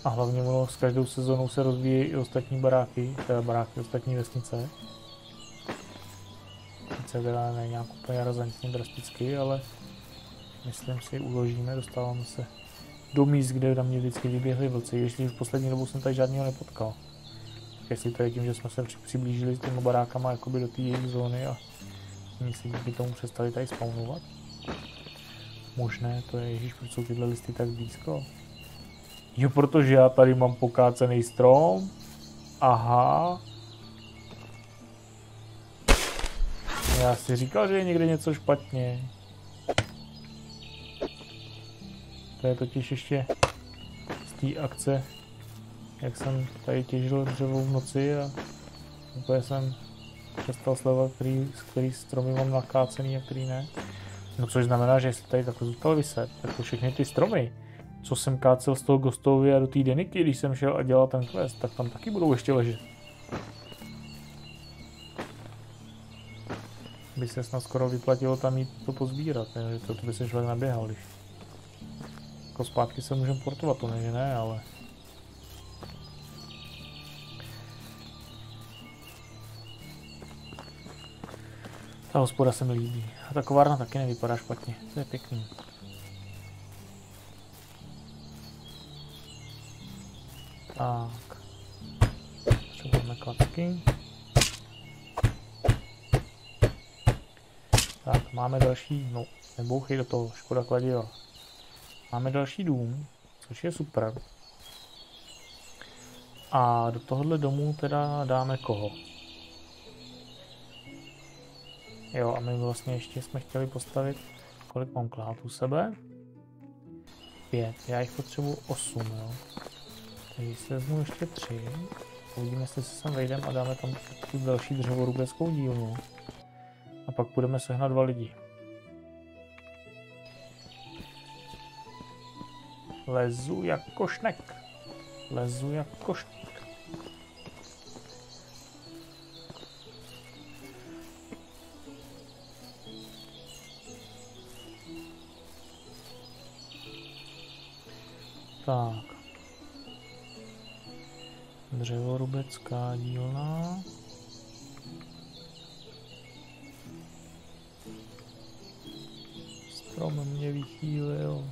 A hlavně ono s každou sezónou se rozvíjí i ostatní baráky, teda baráky ostatní vesnice. Sice teda ne nějak úplně razantně drasticky, ale myslím si uložíme, dostáváme se do míst, kde na mě vždycky vyběhli vlci, ještě v poslední dobu jsem tady žádného nepotkal. Jestli to je tím, že jsme se přiblížili s těmi barákama jakoby do té jejich zóny a oni si díky tomu přestali tady spawnovat. Možné to je, ježíš, proč jsou tyhle listy tak blízko? Jo, protože já tady mám pokácený strom. Aha. Já si říkal, že je někde něco špatně. To je totiž ještě z té akce, jak jsem tady těžil dřevo v noci a úplně jsem přestal sledovat, který stromy mám nakácený a který ne. No což znamená, že jestli tady takhle zůstal vyset, tak to všechny ty stromy, co jsem kácel z toho Ghostovy a do té Deniky, když jsem šel a dělal ten quest, tak tam taky budou ještě ležet. By se snad skoro vyplatilo tam jít to pozbírat, že to by se člověk naběhal, když jako zpátky se můžeme portovat, to ne, že ne, ale ta hospoda se mi líbí. A ta kovárna taky nevypadá špatně, to je pěkný. Tak. Potřebujeme klacky. Tak, máme další, no, nebouchej do toho, škoda kladiva. Máme další dům, což je super. A do tohohle domu teda dáme koho? Jo, a my vlastně ještě jsme chtěli postavit, kolik mám klát u sebe? 5, já jich potřebuji 8, jo. Takže si vezmu ještě 3, uvidíme, jestli se sem vejdeme a dáme tam tu další dřevorubeckou dílnu. A pak budeme sehnat 2 lidi. Lezu jako šnek. Lezu jako šnek. Tak. Dřevorubecká dílna. Strom mě vychýlil.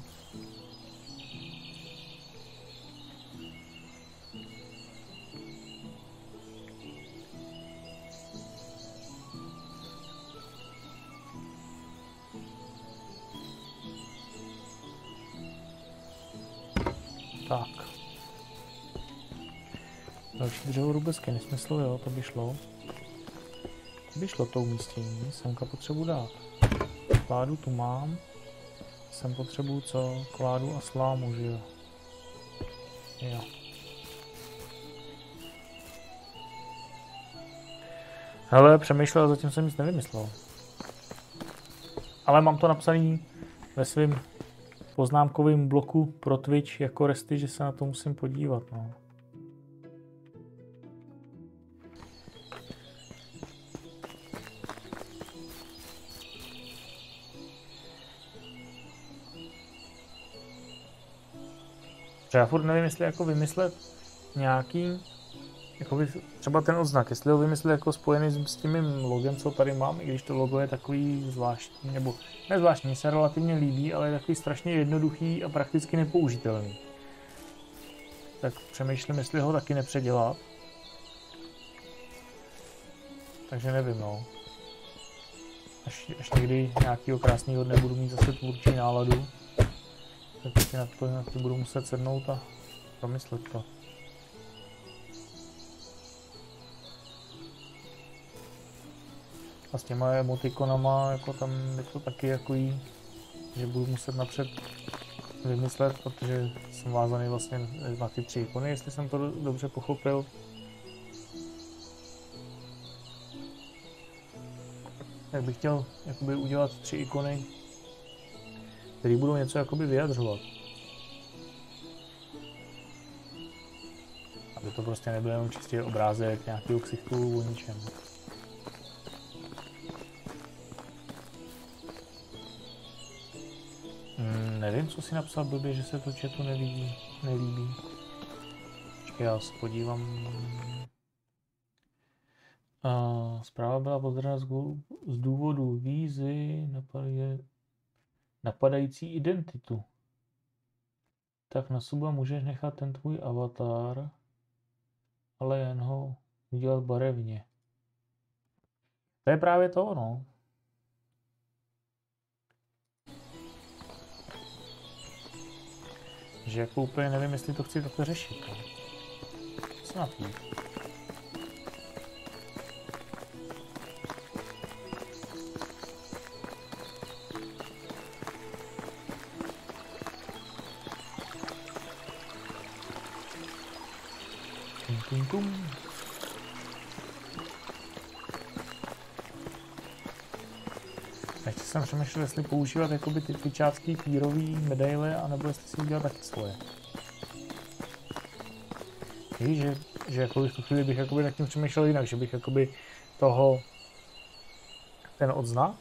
Tak. Další dřevorubecké nesmysl, jo, to by šlo. To by šlo to umístění, semka potřebuji dát. Kládu tu mám. Sem potřebuji co? Kládu a slámu, že jo? Jo. Hele, přemýšlel, zatím jsem nic nevymyslel. Ale mám to napsaný ve svém poznámkovém bloku pro Twitch jako resty, že se na to musím podívat, no. Já furt nevím, jestli jako vymyslet nějaký, jako třeba ten odznak, jestli ho vymyslet jako spojený s tím mým logem, co tady mám, i když to logo je takový zvláštní, nebo ne zvláštní, se relativně líbí, ale je takový strašně jednoduchý a prakticky nepoužitelný. Tak přemýšlím, jestli ho taky nepředělat. Takže nevím, no. Až někdy nějakého krásného dne budu mít zase tvůrčí náladu, tak si na to budu muset sednout a promyslet to. A s těma emotikonama, jako tam je to taky jako že budu muset napřed vymyslet, protože jsem vázaný vlastně na ty 3 ikony, jestli jsem to dobře pochopil. Tak bych chtěl jakoby udělat 3 ikony, které budou něco jakoby vyjadřovat. Aby to prostě nebyl jenom čistě obrázek nějakého ksichtu o ničem. Nevím, co si napsal blbě, že se to chatu nelíbí. Počkej, já se podívám. Zpráva byla pozdravena z důvodu výzvy napadající identitu. Tak na sebe můžeš nechat ten tvůj avatar, ale jen ho udělat barevně. To je právě to, no. Že jako úplně nevím, jestli to chci takto řešit. No. Snad jít. Tum. Ještě jsem přemýšlel, jestli používat jakoby ty fičácký pírový medaile, anebo jestli si udělat taky svoje. Víš, že jako v tu chvíli bych jakoby nad tím přemýšlel jinak, že bych jakoby ten odznak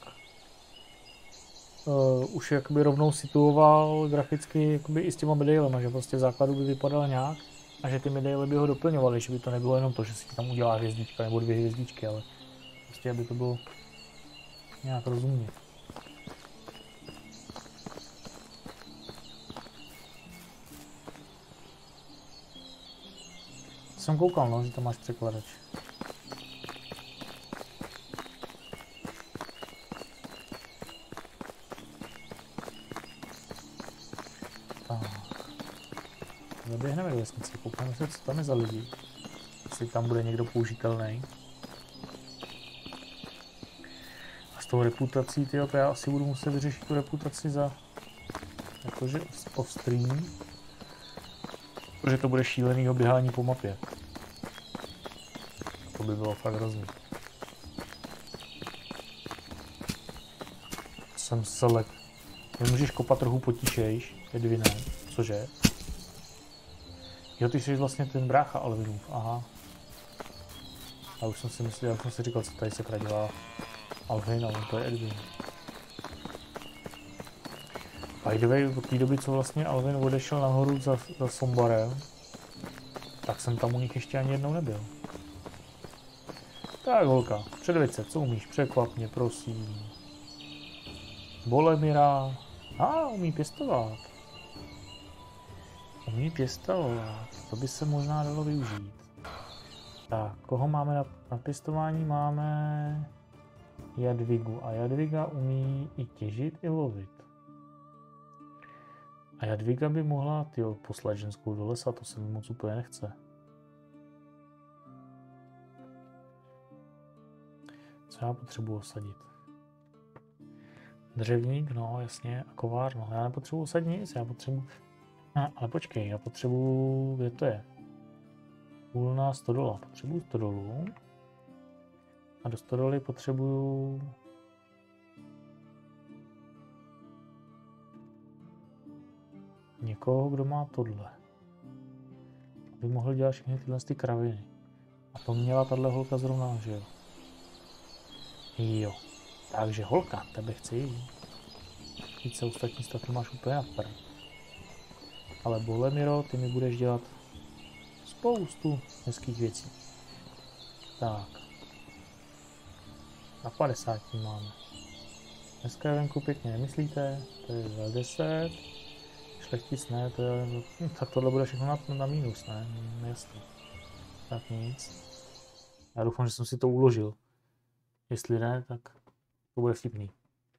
už jakoby rovnou situoval graficky jakoby i s těma medailema, že prostě v základu by vypadal nějak a že ty medaile by ho doplňovaly, že by to nebylo jenom to, že si tam udělá hvězdička nebo 2 hvězdičky, ale prostě aby to bylo nějak rozumně. Jsem koukal, no, že tam máš překladač. Tak. Zaběhneme do vesnice, koukneme se, co tam je za lidi. Jestli tam bude někdo použitelný. A s tou reputací, tyjo, to já asi budu muset vyřešit tu reputaci za jakože off-stream. Protože to bude šílenýho běhání po mapě. To by bylo fakt hrozný. Jsem select. Můžeš kopat trochu potišejš, Edvine. Cože? Jo, ty jsi vlastně ten brácha Alvinův, aha. A už jsem si myslel, já jsem si říkal, co tady se dělá Alvin, ale to je Edwin. By the way, od té doby, co vlastně Alvin odešel nahoru za Sombarem, tak jsem tam u nich ještě ani jednou nebyl. Tak holka, předveď se, co umíš? Překvap mě, prosím. Bolemira. Umí pěstovat. Umí pěstovat. To by se možná dalo využít. Tak, koho máme na pěstování? Máme Jadvigu. A Jadviga umí i těžit, i lovit. A Jadviga by mohla poslat ženskou do lesa, to se mi moc úplně nechce. Co já potřebuji osadit? Dřevník, no jasně, a kovárno. Já nepotřebuji osadit nic, já potřebuji... ale počkej, já potřebuji... Kde to je? Půlná stodola. Potřebuji stodolu. A do stodoly potřebuju... někoho, kdo má tohle. Aby mohl dělat všechny tyhle ty kraviny. A to měla tahle holka zrovna, že jo? Jo. Takže holka, tebe chci. Více ostatní stavky máš úplně na prd. Ale Bolemiro, ty mi budeš dělat spoustu hezkých věcí. Tak. Na 50 máme. Dneska je venku pěkně, nemyslíte? To je za 10. Šlechtic ne, to je... tak tohle bude všechno na mínus, ne? Nejasný. Tak nic. Já doufám, že jsem si to uložil. Jestli ne, tak to bude vtipný.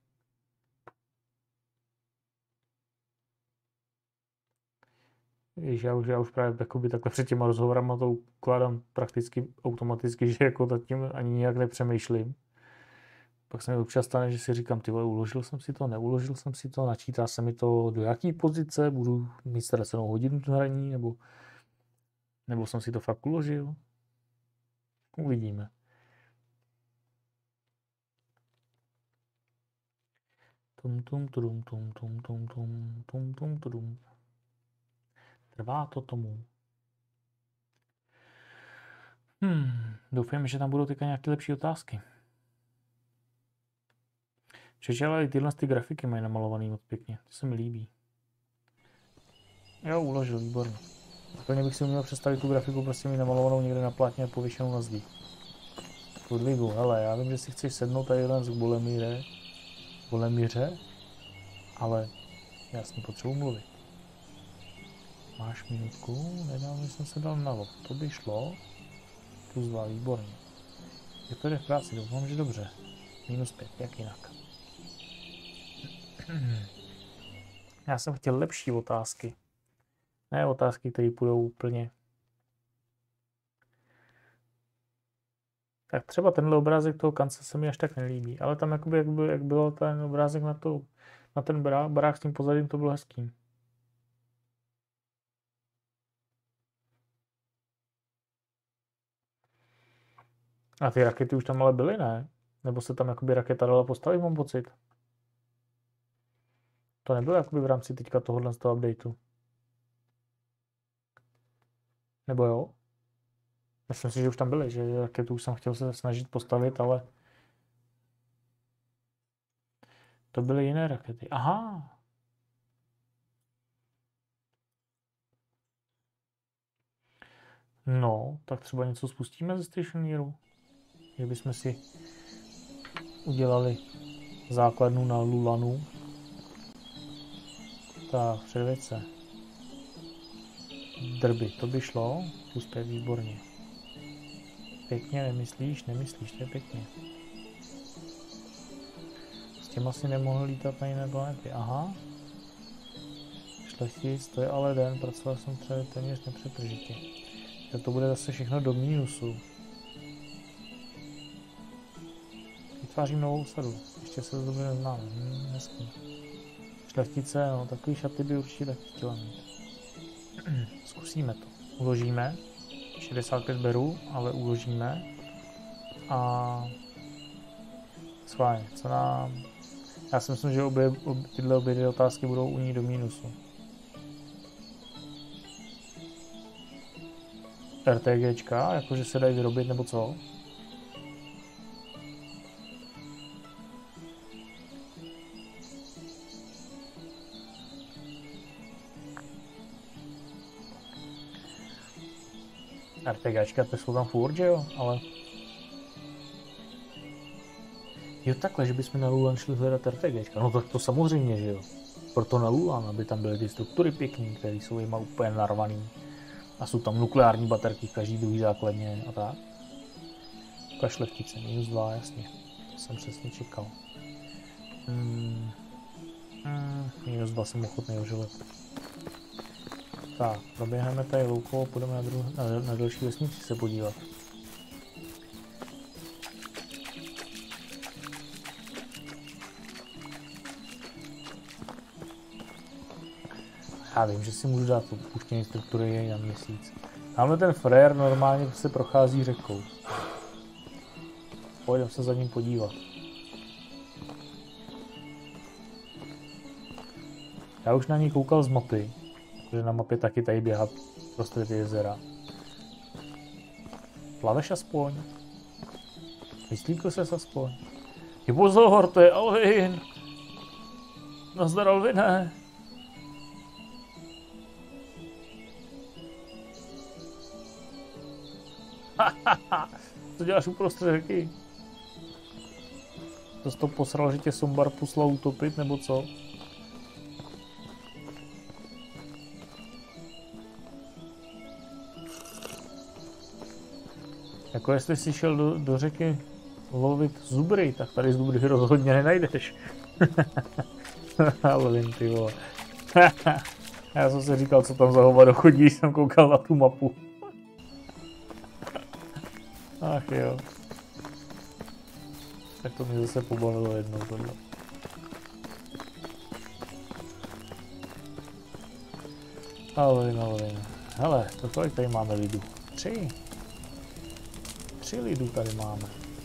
Víš, já už právě takhle před těma rozhovorama to ukládám prakticky automaticky, že jako nad tím ani nijak nepřemýšlím. Pak se mi občas stane, že si říkám, ty vole, uložil jsem si to, neuložil jsem si to, načítá se mi to do jaký pozice, budu mít ztracenou hodinu do hraní, nebo jsem si to fakt uložil. Uvidíme. Trvá to tomu. Doufám, že tam budou teďka nějaké lepší otázky. Čeče, ale i tyhle ty grafiky mají namalovaný moc pěkně. To se mi líbí. Jo, uložil, výborně. Úplně bych si uměl představit tu grafiku prostě mi namalovanou někde na plátně pověšenou na zdi. Ludvigu, hele, já vím, že si chceš sednout tady jeden z Bolemíře, ale já s ním potřebuji mluvit. Máš minutku? Nedávno jsem se dal na lov. To by šlo. +2, výborně. Jak to jde v práci? Doufám, že dobře. -5, jak jinak. Já jsem chtěl lepší otázky. Ne otázky, které půjdou úplně. Tak třeba tenhle obrázek toho kance se mi až tak nelíbí, ale tam jakoby, jak byl ten obrázek na ten barák s tím pozadím, to bylo hezký. A ty rakety už tam ale byly, ne? Nebo se tam jakoby raketa dala postavit, mám pocit. To nebylo jakoby v rámci teďka tohohle z toho updateu. Nebo jo? Myslím si, že už tam byly, že raketu už jsem chtěl se snažit postavit, ale to byly jiné rakety. Aha! No, tak třeba něco spustíme ze Stationeeru. Kdybychom si udělali základnu na Lulanu. Tak, předvědce. Drby, to by šlo. +5, výborně. Pěkně, nemyslíš, to je pěkně. S těm asi nemohl lítat na jiné planety. Aha. Šlechtic, to je ale den, pracoval jsem třeba téměř nepřetržitě. Tak to bude zase všechno do mínusu. Vytvářím novou sadu. Ještě se to dobře neznáme. Hezký. Šlechtice, no takový šaty by určitě taky chtěla mít. Zkusíme to. Uložíme. 65 beru, ale uložíme. A schválně, co nám... Já si myslím, že tyhle obě dvě otázky budou u ní do mínusu. RTGčka, jakože se dají vyrobit nebo co? RTGčka, to jsou tam furt, že jo? Ale... Jo takhle, že bychom na Lulan šli hledat RTGčka. No tak to samozřejmě, že jo. Proto na Lulan, aby tam byly ty struktury pěkný, které jsou jima úplně narvaný. A jsou tam nukleární baterky v každý druhý základně a tak. Šlechtice, -2, jasně. To jsem přesně čekal. -2 jsem ochotný oželet. Tak, proběhneme tady loukou a půjdeme na další vesnici se podívat. Já vím, že si můžu dát odpuštění struktury na měsíc. Tamhle ten frér normálně se prochází řekou. Pojďme se za ním podívat. Já už na ní koukal z mapy, že na mapě taky tady běhat prostřed jezera. Plaveš aspoň? Vyslíkl ses aspoň? Je pozor, to je Alvin! Nazdar, Alvine! Co děláš uprostřed řeky? To jsi to posral, že tě Sombar poslal utopit, nebo co? Jako jestli jsi šel do řeky lovit zubry, tak tady zubry rozhodně nenajdeš. Alvin, ty vole. Já jsem si říkal, co tam za hovado chodí, jsem koukal na tu mapu. Ach jo. Tak to mě zase pobavilo jednou tohle. Alvin. Hele, to kolik tady máme lidů? 3. 3 lidů tady máme.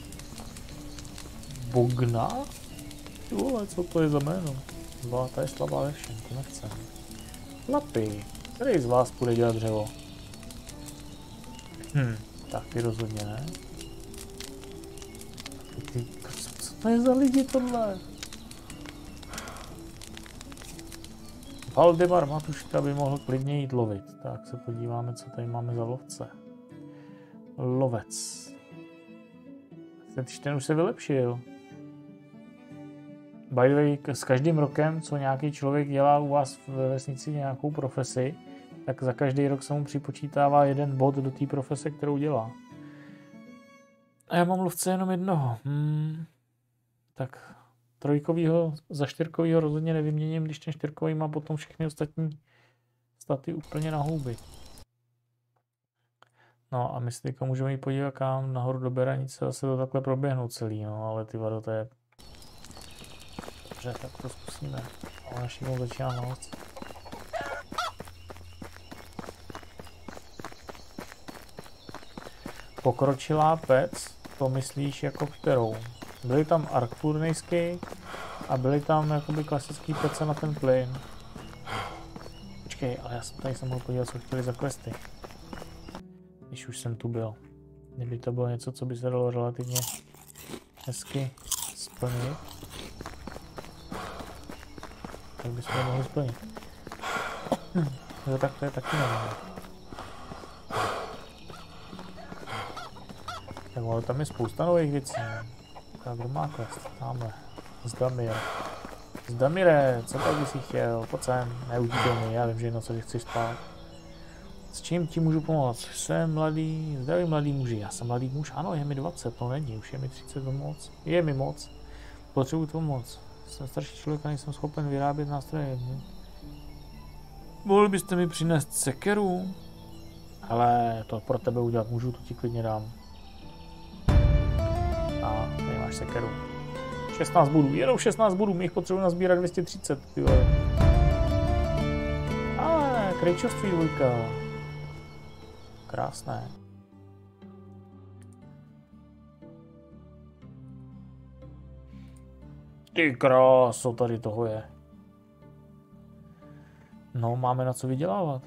Bogna? Ty vole, co to je za jméno? Ta je slabá ve všem, to nechcem. Lapy. Který z vás půjde dělat dřevo? Tak ty rozhodně ne. Co to je za lidi tohle? Valdemar Matuška by mohl klidně jít lovit. Tak se podíváme, co tady máme za lovce. Lovec. Ten už se vylepšil. By the way, s každým rokem, co nějaký člověk dělá u vás ve vesnici nějakou profesi, tak za každý rok se mu připočítává jeden bod do té profese, kterou dělá. A já mám lovce jenom jednoho. Tak trojkovýho za čtyřkovýho rozhodně nevyměním, když ten čtyřkový má potom všechny ostatní staty úplně na houby. No a my si teďka můžeme jít podívat kam nahoru do Beranice a se to takhle proběhnout celý, no ale ty vado, to je... Dobře, tak to zkusíme. Ale našikou začíná noc. Pokročilá pec, to myslíš jako kterou? Byly tam arkturnejský a byly tam jakoby klasický pece na ten plyn. Počkej, ale já jsem tady se mohl podívat, co chtěli za questy. Když už jsem tu byl. Kdyby to bylo něco, co by se dalo relativně hezky splnit, tak bychom to mohli splnit. Jo, tak to je taky nevím. Tak ale tam je spousta nových věcí. Tak kdo má quest? Tamhle. Zdamir. Zdamire, co tak bys chtěl? Pojď sem, neutíkej mi, já vím, že jedno, co ty chceš spát. S čím ti můžu pomoct? Jsem mladý, zdravý mladý muži. Já jsem mladý muž, ano, je mi 20, to není, už je mi 30 moc. Je mi moc. Potřebuji to moc. Jsem starší člověk a nejsem schopen vyrábět nástroje. Mohli byste mi přinést sekeru? Ale to pro tebe udělat můžu, to ti klidně dám. A tady máš sekeru. 16 bodů, jenom 16 bodů, my jich potřebuji nazbírat 230, ty vole. Ale krejčovství dvojka. Krásné. Ty kráso, tady toho je. No, máme na co vydělávat.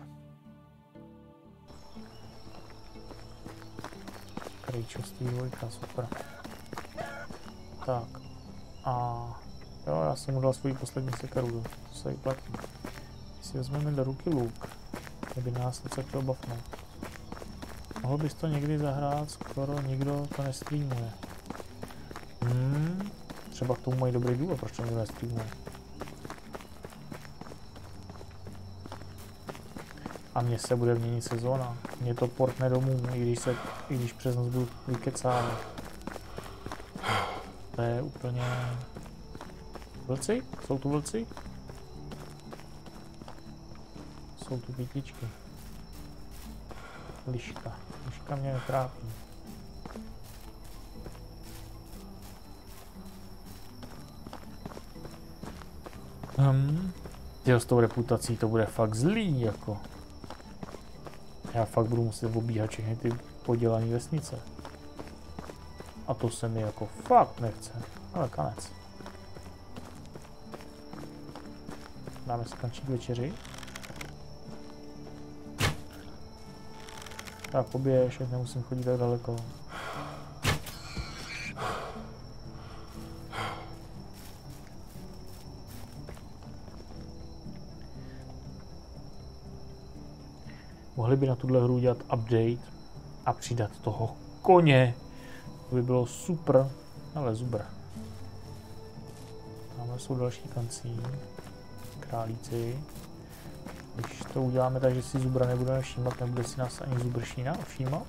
Krejčovství dvojka, super. Tak. A jo, já jsem mu dal svůj poslední sekeru, to se vyplatí. Si vezmeme do ruky luk, kdyby nás něco chtěl bafnout. Mohl bys to někdy zahrát, skoro nikdo to nestreamuje. Třeba k tomu mají dobrý důvod, proč to někdo nestreamuje. A mně se bude měnit sezóna. Mně to portne domů, i když přes noc budu vykecávat. To je úplně... Vlci? Jsou tu vlci? Jsou tu pítičky. Liška. Liška mě netrápí. Tyjo, s tou reputací to bude fakt zlý, jako. Já fakt budu muset obíhat všechny ty podělané vesnice. A to se mi jako fakt nechce. Ale konec. Dáme si končit večeři. Tak poběž, ať nemusím chodit tak daleko. Mohli by na tuhle hru udělat update a přidat toho koně. To by bylo super, ale zubr. Tamhle jsou další kancí. Králíci. Když to uděláme tak, že si zubra nebudeme všímat, nebude si nás ani zubršína všímat.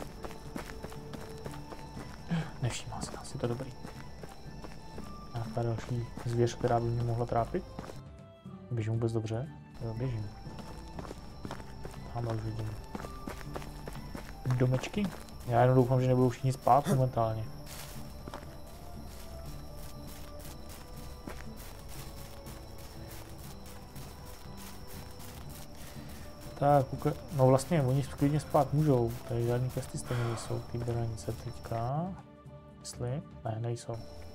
Nevšímá se nás, je to dobrý. Nějaká další zvěř, která by mě mohla trápit. Běžím vůbec dobře? Jo, běžím. Tamhle už vidím. Domečky? Já jenom doufám, že nebudou všichni spát momentálně. Tak, no vlastně, oni klidně spát můžou, tady žádný questy stejně nejsou, ty Beranice teďka, jestli, ne, nejsou.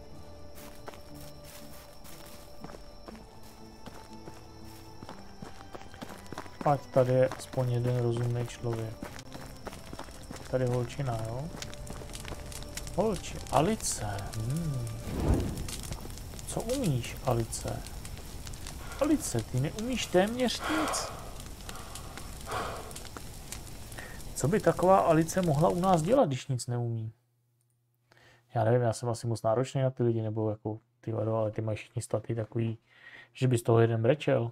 Ať tady je aspoň jeden rozumný člověk. Tady holčina, jo? Holči, Alice, Co umíš, Alice? Alice, ty neumíš téměř nic. Co by taková Alice mohla u nás dělat, když nic neumí? Já nevím, já jsem asi moc náročný na ty lidi, nebo jako ty vado, ale ty mají všichni staty takový, že by z toho jeden brečel.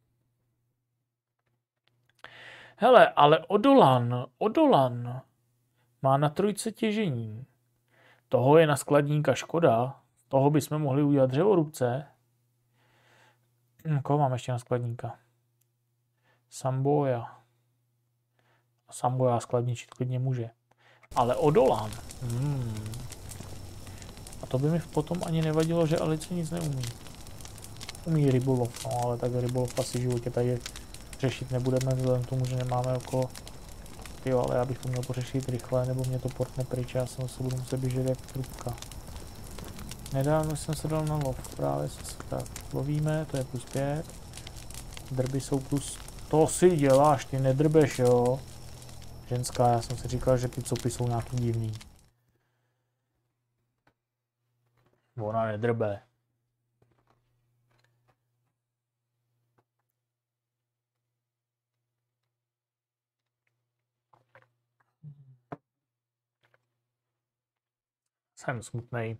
Hele, ale Odolan má na 3 těžení. Toho je na skladníka škoda. Toho bychom mohli udělat dřevorubce. Koho mám ještě na skladníka? Samboja. Samboja skladničit klidně může. Ale Odolan. A to by mi potom ani nevadilo, že Alice nic neumí. Umí rybolov, no ale tak rybolov asi v životě tady řešit nebudeme, vzhledem k tomu, že nemáme okolo. Jo, ale já bych to měl pořešit rychle, nebo mě to portne pryč, já se budu muset běžet jak trubka. Nedávno jsem se dal na lov, právě se tak lovíme, to je +5. Drby jsou plus... To si děláš, ty nedrbeš, jo. Ženská, já jsem si říkal, že ty copy jsou nějaký divný. Ona nedrbe. Jsem smutnej.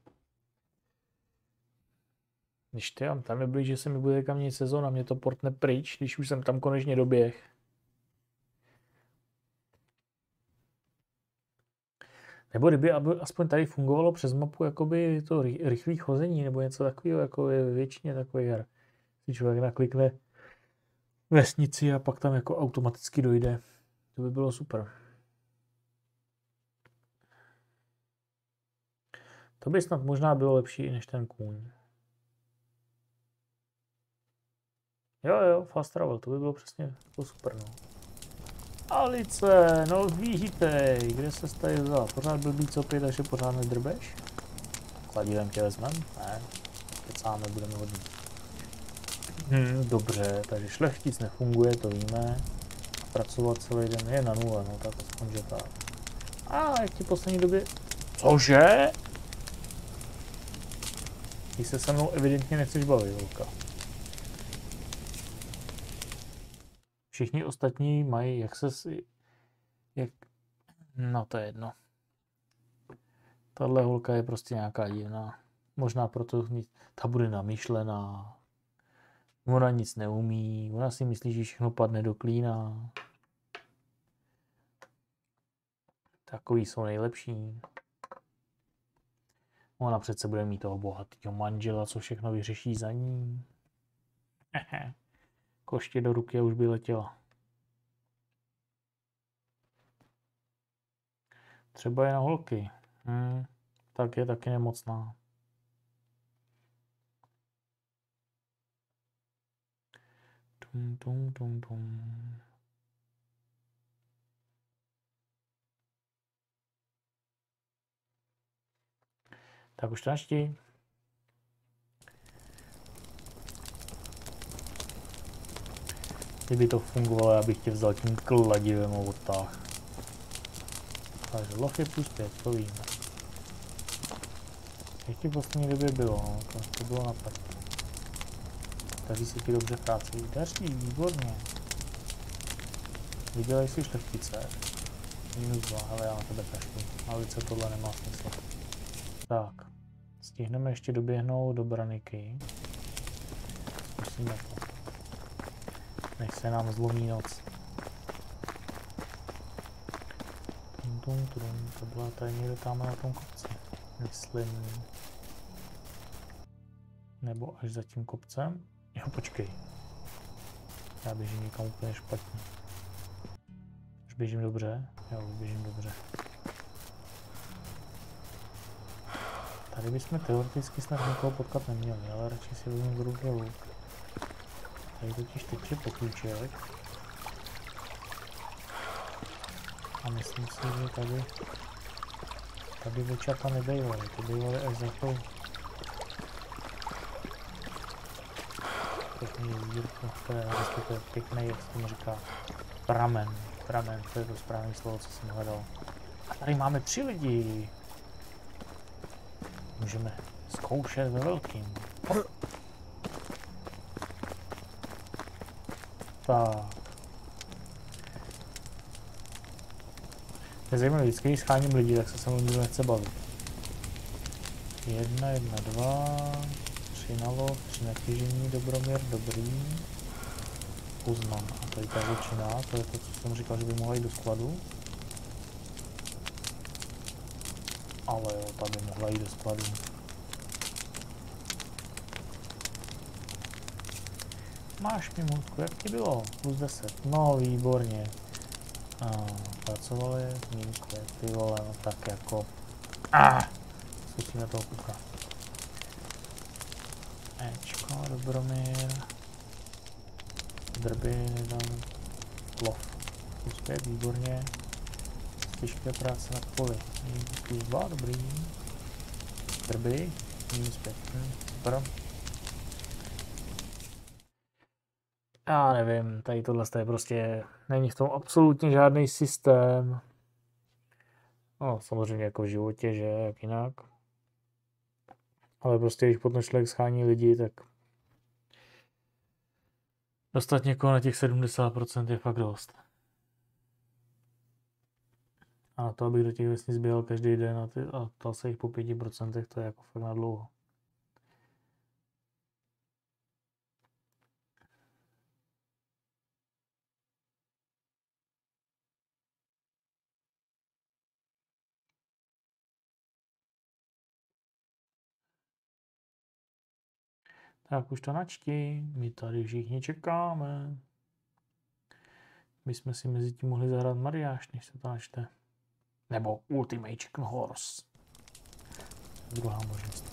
Když ty tam nebyli, že se mi bude kam měnit sezóna, mě to portne pryč, když už jsem tam konečně doběh. Nebo kdyby aspoň tady fungovalo přes mapu jakoby to rychlé chození, nebo něco takového, jako je většině takový her. Když člověk naklikne vesnici a pak tam jako automaticky dojde. To by bylo super. To by snad možná bylo lepší než ten kůň. Jo, fast travel, to by bylo přesně to super, no. Alice, no vítej, kde se tady vzal? Pořád blbý copy, takže pořád nedrbeš? Kladivem tě vezmem? Ne, kecáme, budeme hodní. Dobře, takže šlechtic nefunguje, to víme. Pracovat celý den je na 0, no tak aspoň, že tak. A jak ti poslední době... Cože? Ty se mnou evidentně nechceš bavit, holka. Všichni ostatní mají, no to je jedno. Tahle holka je prostě nějaká divná. Možná proto ta bude namyšlená. Ona nic neumí, ona si myslí, že všechno padne do klína. Takový jsou nejlepší. Ona přece bude mít toho bohatého manžela, co všechno vyřeší za ní. Koště do ruky a už by letěla. Třeba je na holky. Tak je taky nemocná. Tak už to naští. Kdyby to fungovalo, já bych tě vzal tím kladivem a odtáhl. Takže lov je +5, to víme. Jak ti v poslední době bylo, no, to bylo napad. Daří se ti dobře práci. Daří, výborně. Vydělej si šlechtice. -2, ale já na tebe kašlu. Na lice tohle nemá smysl. Tak. Stihneme ještě doběhnout do Braniky. Musíme to. Než se nám zlomí noc. To byla tady někde tam na tom kopci. Myslím. Nebo až za tím kopcem. Jo, počkej. Já běžím někam úplně špatně. Už běžím dobře? Jo, běžím dobře. Tady bychom teoreticky snad nikoho potkat neměli, ale radši si vezmu v ruce luk. Tady totiž teče potůček. A myslím si, že tady večata nebejvaly, to bývaly až za to. Pěkný jezírko, to je pěkný, jak se tomu říká, pramen, to je to správné slovo, co jsem hledal. A tady máme 3 lidi. Můžeme zkoušet ve velkým. Tak. Je zajímavé, vždycky, když scháním lidi, tak se se mnou nikdo nechce bavit. 1, 1, 2, 3 na lov, 3 na těžení, Dobromír, dobrý. Uznám. A tady ta většina, to je to, co jsem říkal, že by mohla jít do skladu. Ale jo, ta by mohla jít do skladu. Máš minutku, jak ti bylo? Plus 10. No, výborně. Pracovali, minutku, ty vole, no tak jako... Zkusíme toho kuka. Ečko, Dobromír. Drby, nedám. Lov. Plus 5, výborně. Těžké práce na poli. Plus 2, dobrý. Drby, minus 5. Super. Já nevím, tady tohle je prostě, není v tom absolutně žádný systém. No, samozřejmě jako v životě, že jak jinak. Ale prostě, když potom člověk schání lidi, tak dostat někoho na těch 70% je fakt dost. A na to, abych do těch vesnic běhal každý den a ptal se jich po 5%, to je jako fakt na dlouho. Tak už to načti, my tady všichni čekáme. My jsme si mezi tím mohli zahrát mariáš, než se to načte. Nebo Ultimate Chicken Horse. Druhá možnost.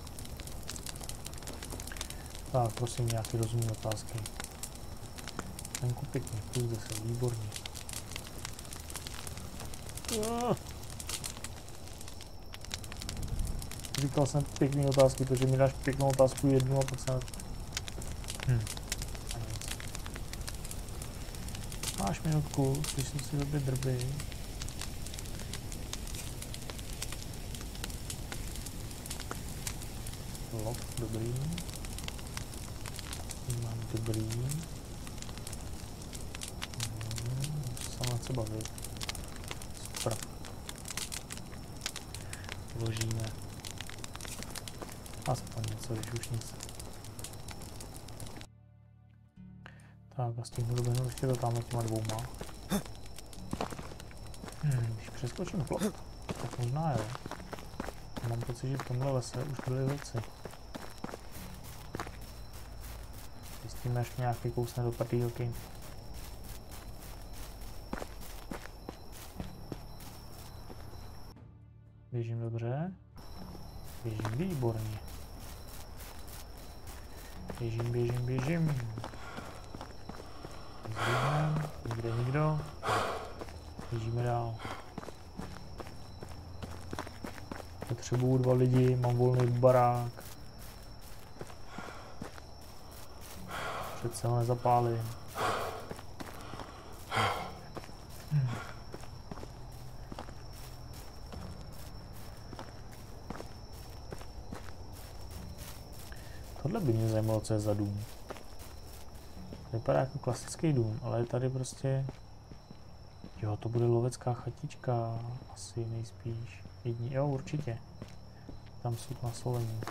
Tak, prosím, nějaký rozumný otázky. Venku pěkně, plus 10, výborně. Říkal jsem pěkný otázky, protože mi dáš pěknou otázku jednu a pak se... Máš minutku, slyším si době drby. Lov, dobrý. Mám dobrý. Sama se bavit. Super. Vložíme. Aspoň něco, když už nic. Tak a stihnu doběhnout ještě to tamhle těma dvouma. Když přeskočím plot, tak možná jo. Mám pocit, že v tomhle lese už byly věci. Zjistíme, až nějaký kousne do patýlky. Běžím dobře. Běžím výborně. Běžím. Zdvihnem, nikde nikdo. Běžíme dál. Potřebuju 2 lidi, mám volný barák. Přece ho nezapálím. Tohle by mě zajímalo, co je za dům. Vypadá jako klasický dům, ale je tady prostě... Jo, to bude lovecká chatička, asi nejspíš. Jo, určitě. Tam jsou na solení.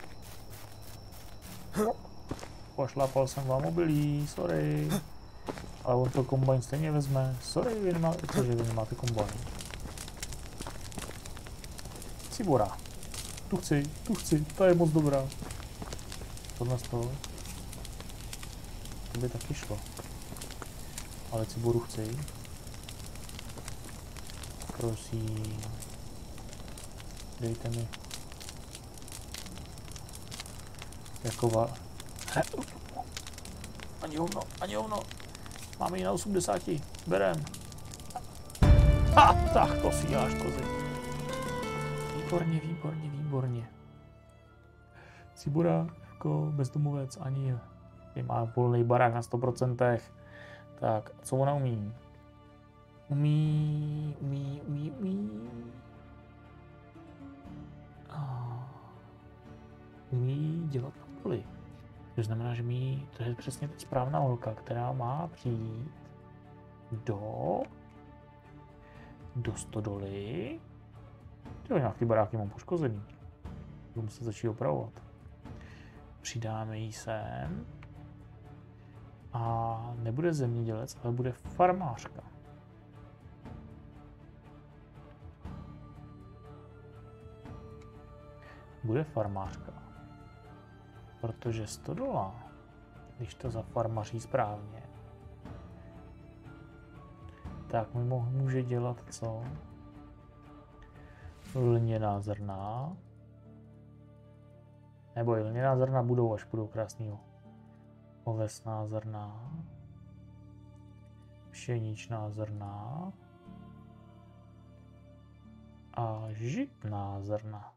Pošlapal jsem vám obilí, sorry. Ale on to kombajn stejně vezme. Sorry, vy nemáte, cože vy nemáte kombajn. Cibora. Tu chci, ta je moc dobrá. Tohle z toho. To by taky šlo. Ale ciboru chci. Prosím. Dejte mi. Jakova. Ani hovno. Máme ji na 80. Berem. Tak to si děláš, kozy. Výborně. Cibura jako bezdomovec ani má volný barák na 100%. Tak, co ona umí? Umí dělat na poli. To znamená, že to je přesně ta správná holka, která má přijít do stodoly. Jo, nějaký baráky mám poškozený. Budu muset začít opravovat. Přidáme ji sem. A nebude zemědělec, ale bude farmářka. Bude farmářka. Protože stodola, když to zafarmaří správně, tak mi může dělat co? Lněná zrna. Nebo i lněná zrna budou, až budou krásnýho. Ovesná zrna. Pšeničná zrna. A žitná zrna.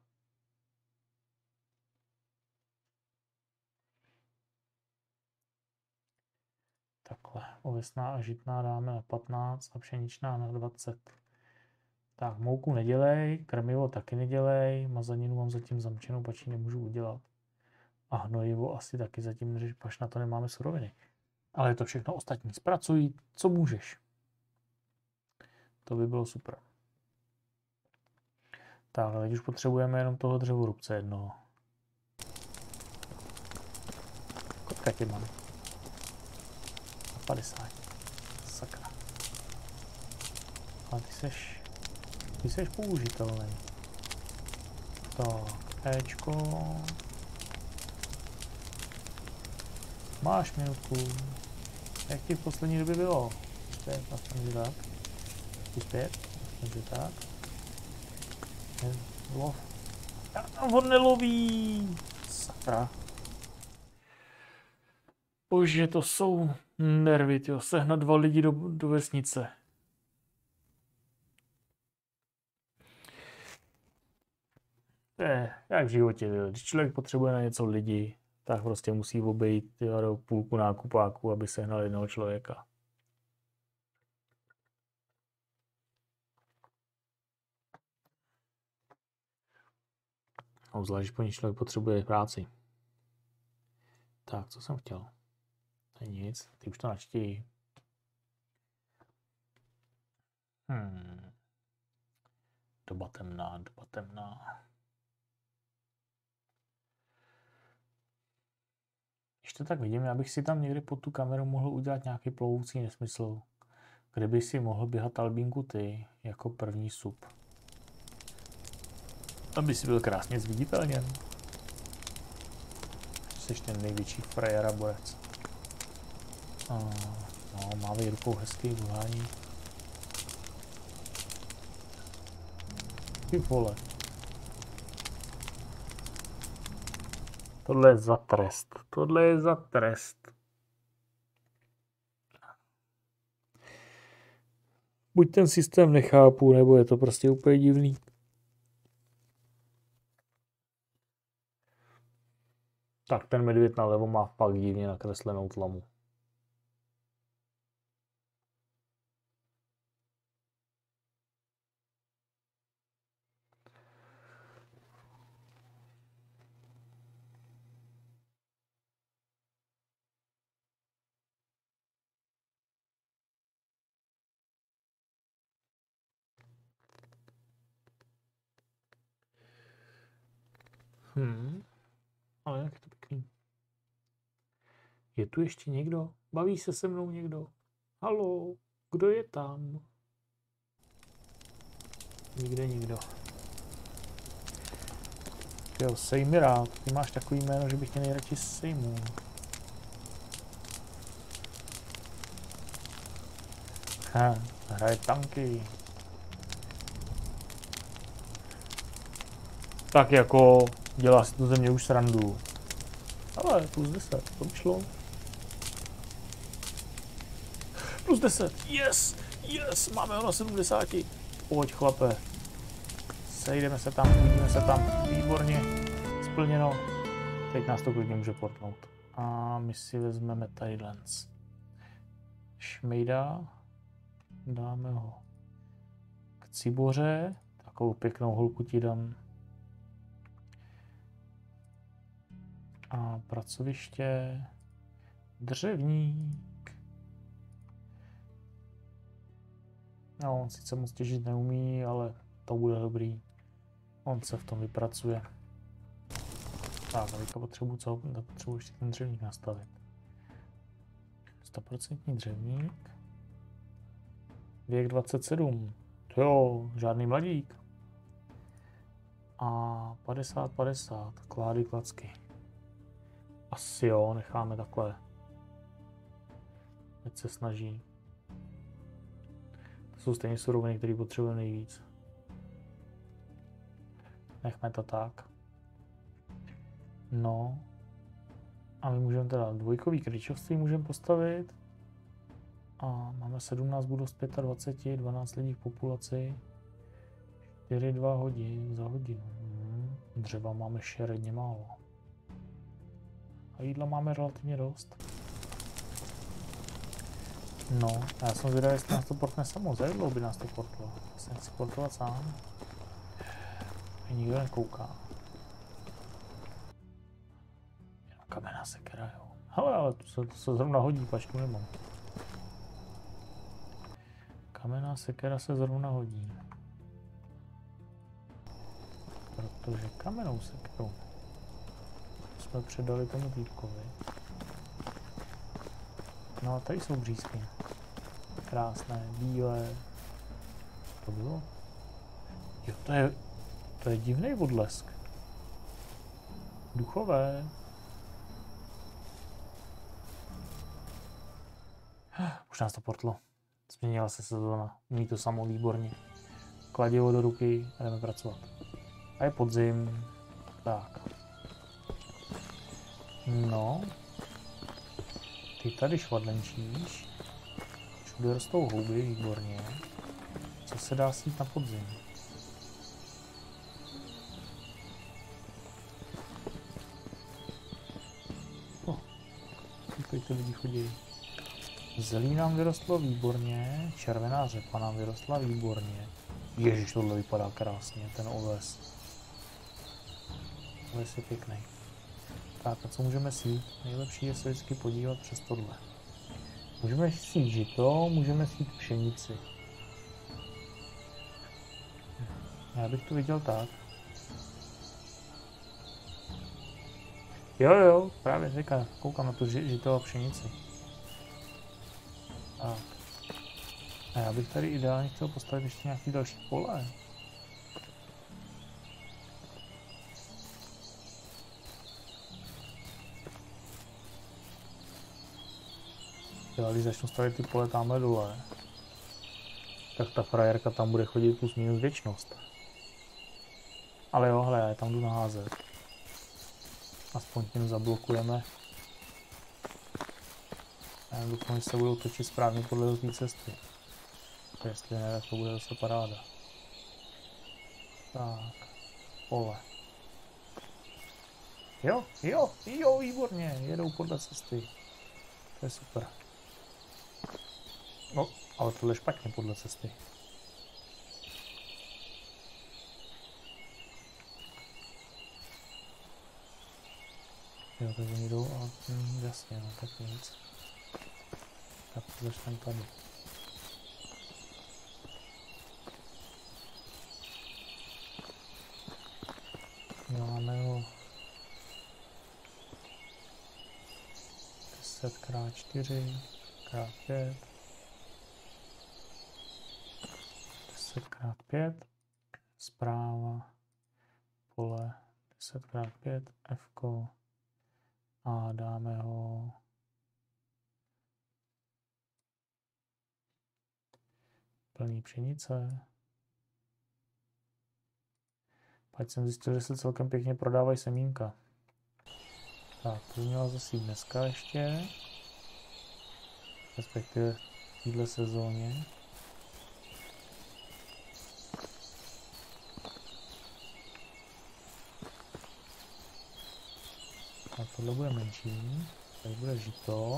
Takhle, ovesná a žitná dáme na 15 a pšeničná na 20. Tak, mouku nedělej, krmivo taky nedělej, mazaninu mám zatím zamčenou, pač ji nemůžu udělat. A hnojivo asi taky zatím neřeš, pač na to nemáme suroviny. Ale je to všechno ostatní. Zpracuj, co můžeš. To by bylo super. Tak, teď už potřebujeme jenom toho dřevorubce jednoho. Kotka tě mám. 50. Sakra. Ale ty seš použitelný. Tak, Ečko. Máš minutku. Jak ti v poslední době bylo? 5, aspoň tak. 5, aspoň tak. Lov. On neloví. Sakra. Bože, to jsou nervy, tyjo. Sehnat 2 lidi do vesnice. Jak v životě, tyjo. Když člověk potřebuje na něco lidi, tak prostě musí obejít do půlku nákupáků, aby sehnal jednoho člověka. A zvlášť, po ní člověk potřebuje práci. Tak, co jsem chtěl? To je nic, ty už to načti. Doba temná. Když to tak vidím, já bych si tam někde pod tu kameru mohl udělat nějaký plovoucí nesmysl, kde by si mohl běhat Albínku ty jako první sub. Aby si byl krásně zviditelněn. Jsi ten největší frajera borec. No, mávej rukou hezky, uhání. Ty vole. Tohle je za trest. Tohle je za trest. Buď ten systém nechápu, nebo je to prostě úplně divný. Tak ten medvěd nalevo má fakt divně nakreslenou tlamu. Ale jak je to pěkný. Je tu ještě někdo? Baví se se mnou někdo? Haló, kdo je tam? Nikde nikdo. Jo, sej mi rád. Ty máš takový jméno, že bych tě nejradši sejmul. Hraje tanky. Tak jako dělá si tu země už srandu. Ale plus 10, to by šlo. Plus 10, yes, máme ho na 70. Pojď chlape. Sejdeme se tam, uvidíme se tam, výborně, splněno. Teď nás to klidně může portnout. A my si vezmeme Thailands. Šmejda, dáme ho k Ciboře, takovou pěknou holku ti dám. A pracoviště, dřevník. No, on sice moc těžit neumí, ale to bude dobrý. On se v tom vypracuje. Tak, teďka potřebuji ještě ten dřevník nastavit. 100% dřevník. Věk 27. Jo, žádný mladík. A 50-50. Klády, klacky. Asi jo, necháme takhle. Ať se snaží. To jsou stejně suroviny, které potřebujeme nejvíc. Nechme to tak. No. A my můžeme teda dvojkový kryčovství můžeme postavit. A máme 17 budov z 25, 12 lidí v populaci. 4-2 hodin za hodinu. Dřeva máme šeredně málo. A jídla máme relativně dost. No, já jsem zvědavý, jestli nás to portne samo. Za jídlo by nás to portlo. Já se nechci portovat sám. A nikdo nekouká. Jenom kamenná sekera, jo. Hele, ale to se zrovna hodí, pačku nemám. Kamenná sekera se zrovna hodí. Protože kamennou sekeru jsme předali tomu týpkovi. No a tady jsou břízky. Krásné, bílé. To bylo? Jo, to je divný odlesk. Duchové. Už nás to portlo. Změnila se sezóna. Umí to samo výborně. Kladivo do ruky a jdeme pracovat. A je podzim. Tak. No. Ty tady švadlenčíš. Všude rostou houby, výborně. Co se dá sít na podzim? Tady ty lidi chodí. Zelí nám vyrostlo výborně, červená řepa nám vyrostla výborně. Ježiš, tohle vypadá krásně, ten oves. Oves je pěkný. Tak a co můžeme sít? Nejlepší je se vždycky podívat přes tohle. Můžeme sít žito, můžeme sít pšenici. Já bych to viděl tak. Jo, právě říká, koukám na tu žito a pšenici. Tak. A já bych tady ideálně chtěl postavit ještě nějaký další pole. Jo, když začnu stavit ty pole tamhle dole, tak ta frajerka tam bude chodit plus minus věčnost. Ale jo, hele, já tam jdu naházet. Aspoň tím zablokujeme. Já doufám, že se budou točit správně podle té cesty. Jestli ne, tak to bude zase paráda. Tak, pole. Jo, výborně, jedou podle cesty. To je super. No, ale tohle je špatně podle cesty. Jo, tak oni jdou a jasně, no tak nic. Tak to začneme tady. Máme ho 10x4 x 5 10x5 zpráva pole 10x5 F a dáme ho plný pšenice. Pak jsem zjistil, že se celkem pěkně prodávají semínka. Tak, to by měla zasít dneska ještě. Respektive v této sezóně. Tak tohle bude menší. Tady bude žito.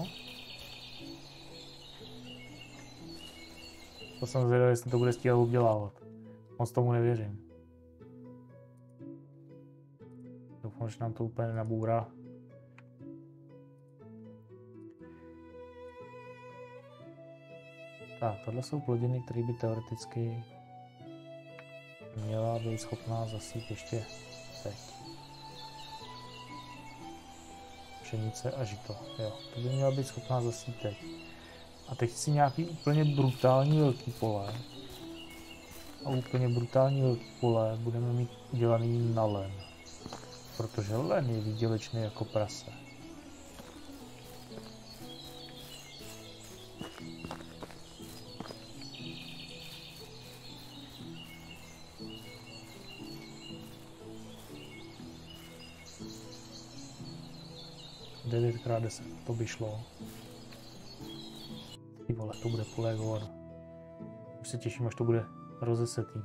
To jsem zvědavý, jestli to bude stíhat obdělávat. Moc tomu nevěřím. Doufám, že nám to úplně nenabourá. Tak, tohle jsou plodiny, které by teoreticky měla být schopná zasít ještě teď. Pšenice a žito. Jo, to by měla být schopná zasít teď. A teď si nějaký úplně brutální velký pole. A úplně brutální velký pole budeme mít udělaný na len. Protože len je výdělečný jako prase. Devětkrát 10, to by šlo. Ty vole, to bude pole jako voda. Už se těším, až to bude rozesetý.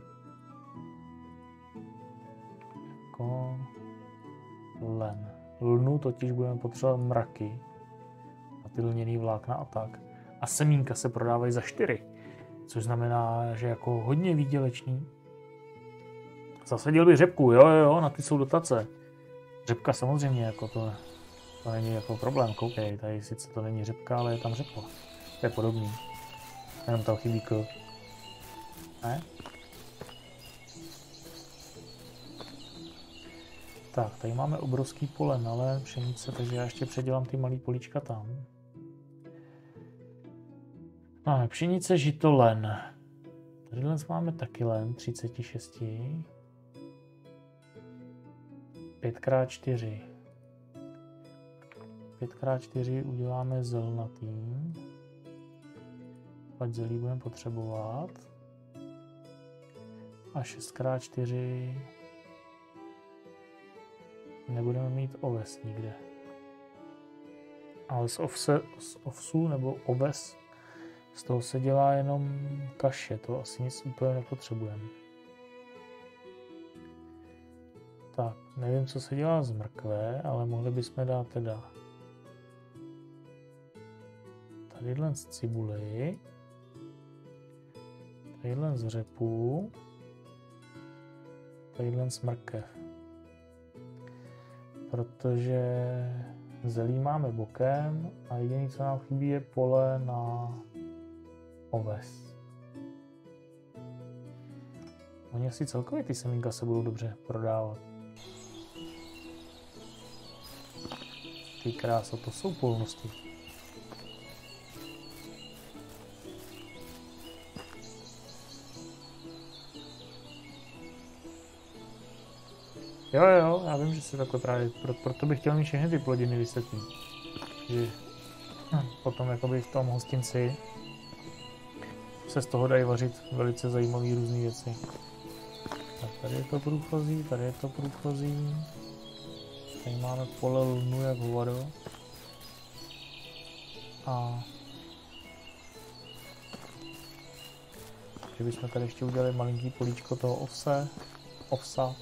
Jako len. Lnu totiž budeme potřebovat mraky a ty lněný vlákna a tak. A semínka se prodávají za 4, což znamená, že jako hodně výdělečný. Zasadil bych řepku, jo, na ty jsou dotace. Řepka samozřejmě, jako to není jako problém, koukej, tady sice to není řepka, ale je tam řepka. To je podobný. Jenom tam chybí k. Ne? Tak, tady máme obrovský pole na len, pšenice, takže já ještě předělám ty malý políčka tam. Máme pšenice, žito, len. Tady máme taky len, 36. 5x4. 5x4 uděláme zelnatý. Ať zelí budeme potřebovat. A 6x4 nebudeme mít oves nikde. Ale z ovsu nebo oves, z toho se dělá jenom kaše, to asi nic úplně nepotřebujeme. Tak, nevím, co se dělá z mrkve, ale mohli bychom dát teda tadyhle z cibuly, tadyhle z řepu, tadyhle z mrkev. Protože zelí máme bokem a jediné, co nám chybí, je pole na oves. Oni asi celkově ty semínka se budou dobře prodávat. Ty kráso, to jsou polnosti. Jo, já vím, že se takhle právě, proto bych chtěl mít všechny ty plodiny vysvětlý. Že potom jakoby v tom hostinci se z toho dají vařit velice zajímavé různé věci. Tak tady je to průchozí, tady je to průchozí. Tady máme pole lnu jak hovado. A že bychom tady ještě udělali malinký políčko toho ovsa.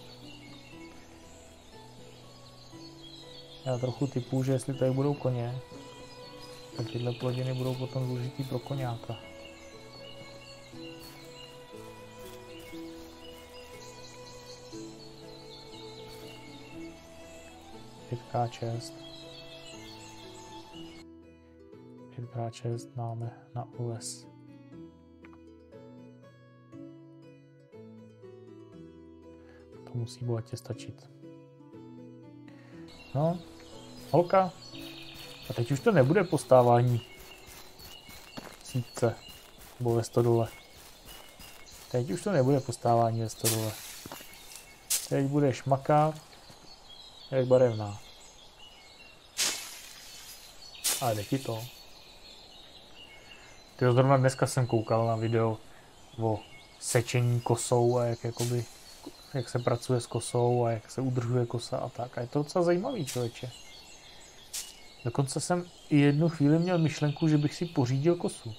Já trochu typu, že jestli tady budou koně, tak tyhle plodiny budou potom důležitý pro koňáka. Pětkrát 6 máme na oves. To musí bohatě stačit. No, holka. A teď už to nebude postávání sítce nebo ve stodole. Teď už to nebude postávání ve stodole. Teď bude šmakat jak barevná. Ale jde ti to. Tyjo, zrovna dneska jsem koukal na video o sečení kosou a jak se pracuje s kosou a jak se udržuje kosa a tak. A je to docela zajímavý, člověče. Dokonce jsem i jednu chvíli měl myšlenku, že bych si pořídil kosu.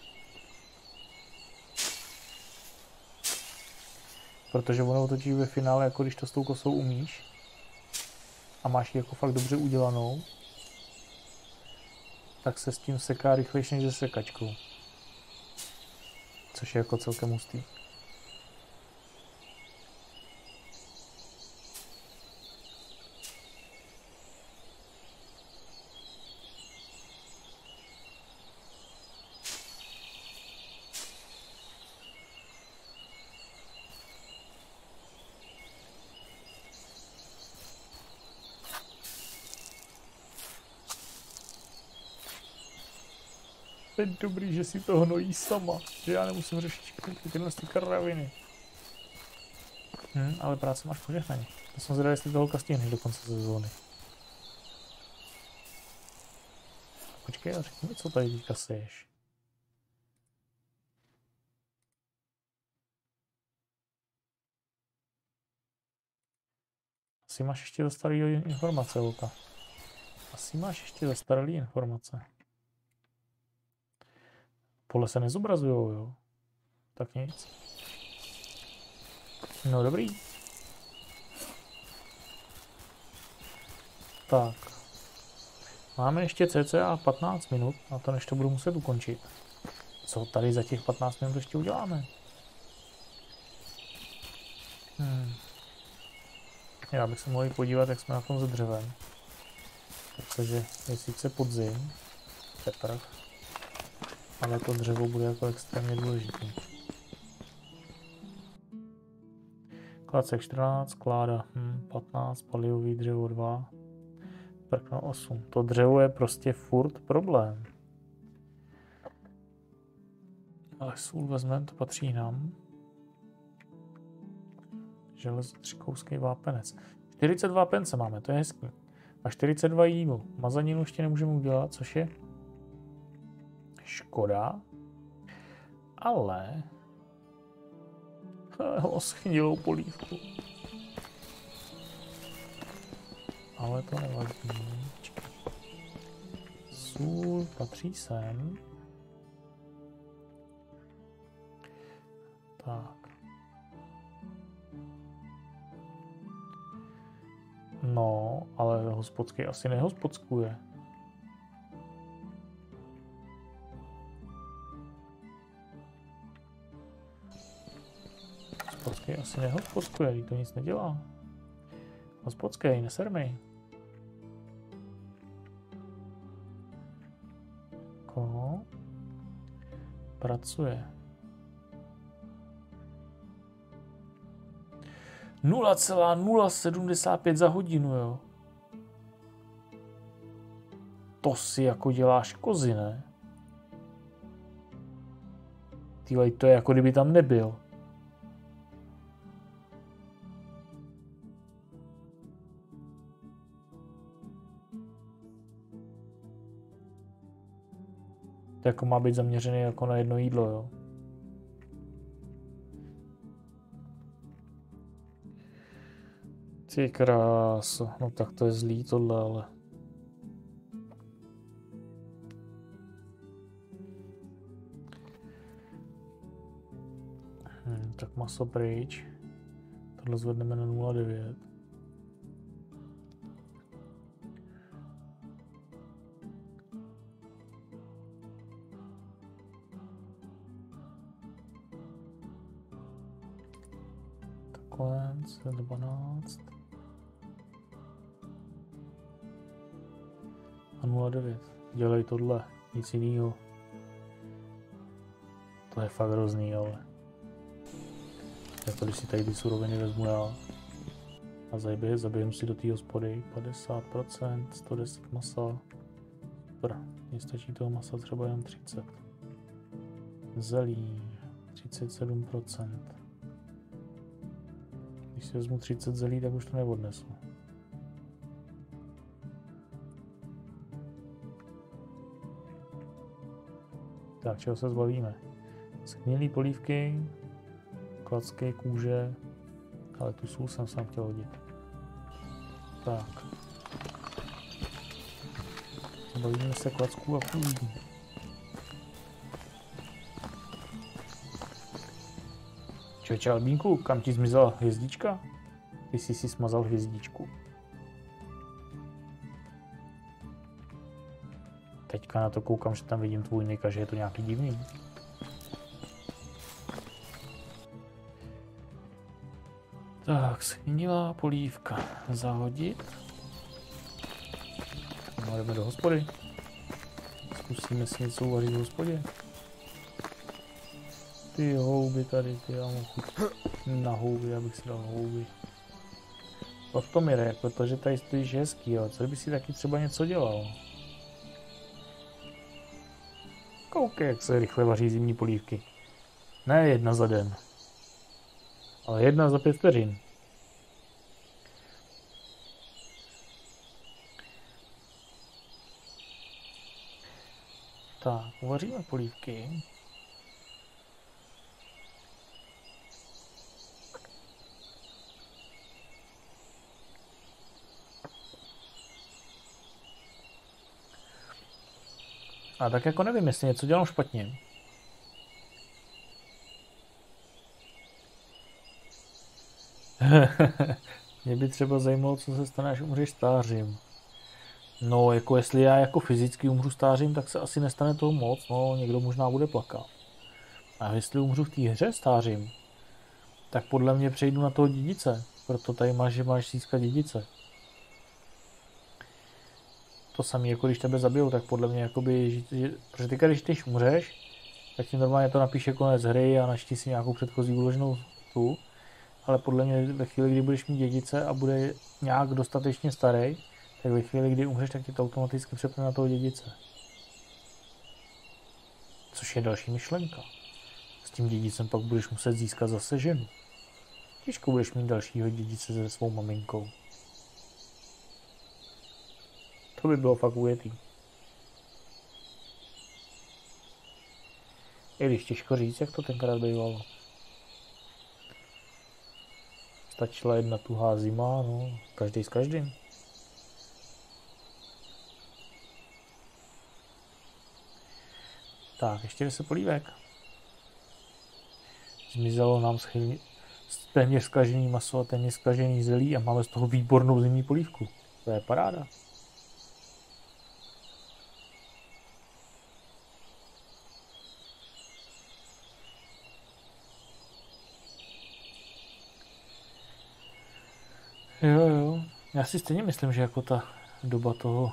Protože ono totiž ve finále, jako když to s tou kosou umíš a máš ji jako fakt dobře udělanou, tak se s tím seká rychlejší než se sekačkou. Což je jako celkem hustý. je dobrý, že si to hnojí sama, že já nemusím řešit tyhle kraviny. Ale práce máš požehnaně. To jsem zvědavý, jestli toho stihneš do konce sezóny. Počkej, a řekni mi, co tady teďka seješ. Asi máš ještě zastaralý informace, Luka. Asi máš ještě zastaralý informace. Pole se nezobrazujou, jo? Tak nic. No dobrý. Tak. Máme ještě cca 15 minut na to, než to budu muset ukončit. Co tady za těch 15 minut ještě uděláme? Já bych se mohl podívat, jak jsme na tom se dřevem. Protože je sice podzim, teprve, ale to dřevo bude jako extrémně důležitý. Klacek 14, kláda 15, palivový dřevo 2, prkno 8. To dřevo je prostě furt problém. Ale sůl vezmeme, to patří nám. Železo 3 kousky vápenec. 42 pence máme, to je hezký. A 42 jídlo. Mazaninu ještě nemůžeme udělat, což je škoda. Ale oschnilou polívku. Ale to nevadí. Sůl patří sem. Tak. No, ale hospodský asi nehospodskuje. Hospodský asi nehospodskuje, to nic nedělá. Hospodský, nesermej. Koho? Pracuje. 0,075 za hodinu, jo. To si jako děláš kozy, ne? Týhle, to je jako kdyby tam nebyl. To jako má být zaměřený jako na jedno jídlo, jo. Ty kráso, no tak to je zlý tohle, ale... Tak maso pryč. Tohle zvedneme na 0,9. Takhle, 12. A 0,9. Dělej tohle, nic jinýho. To je fakt hrozný, ale... Jako když si tady ty suroviny vezmu já a zabijím si do té hospody 50%, 110 masa. Super, mně stačí toho masa třeba jen 30. Zelí 37%. Když si vezmu 30 zelí, tak už to neodnesu. Tak, čeho se zbavíme? Schnilý polívky, klacké kůže, ale tu sůl jsem sám chtěl hodit. Tak. Zbavíme se klacků a kůží. Čověče, Albínku, kam ti zmizela hvězdička? Ty jsi si smazal hvězdičku. Teďka na to koukám, že tam vidím tvůj nick a že je to nějaký divný. Tak, schnilá polívka. Zahodit. No, jdeme do hospody. Zkusíme si něco uvařit v hospodě. Ty houby tady, ty já mám chuť na houby, abych si dal houby. O tom je, protože tady stojíš hezký, jo. Co by si taky třeba něco dělal? Koukej, jak se rychle vaří zimní polívky. Ne jedna za den, ale jedna za 5 vteřin. Tak, uvaříme polívky. A tak jako nevím, jestli něco dělám špatně. Mě by třeba zajímalo, co se stane, až umřeš stářím. No, jako jestli já jako fyzicky umřu stářím, tak se asi nestane toho moc, no, někdo možná bude plakat. A jestli umřu v té hře stářím, tak podle mě přejdu na toho dědice. Proto tady máš, že máš získat dědice. To samé, jako když tebe zabijou, tak podle mě jakoby, protože ty když umřeš, tak ti normálně to napíše konec hry a načti si nějakou předchozí uloženou tu. Ale podle mě ve chvíli, kdy budeš mít dědice a bude nějak dostatečně starý, tak ve chvíli, kdy umřeš, tak ti to automaticky přepne na toho dědice. Což je další myšlenka. S tím dědicem pak budeš muset získat zase ženu. Těžko budeš mít dalšího dědice se svou maminkou. To by bylo fakt ujetý. I když těžko říct, jak to tenkrát bývalo. Stačila jedna tuhá zima, no, každý s každým. Tak, ještě 10 polívek. Zmizelo nám téměř zkažený maso a téměř zkažený zelí a máme z toho výbornou zimní polívku. To je paráda. Jo. Já si stejně myslím, že jako ta doba toho,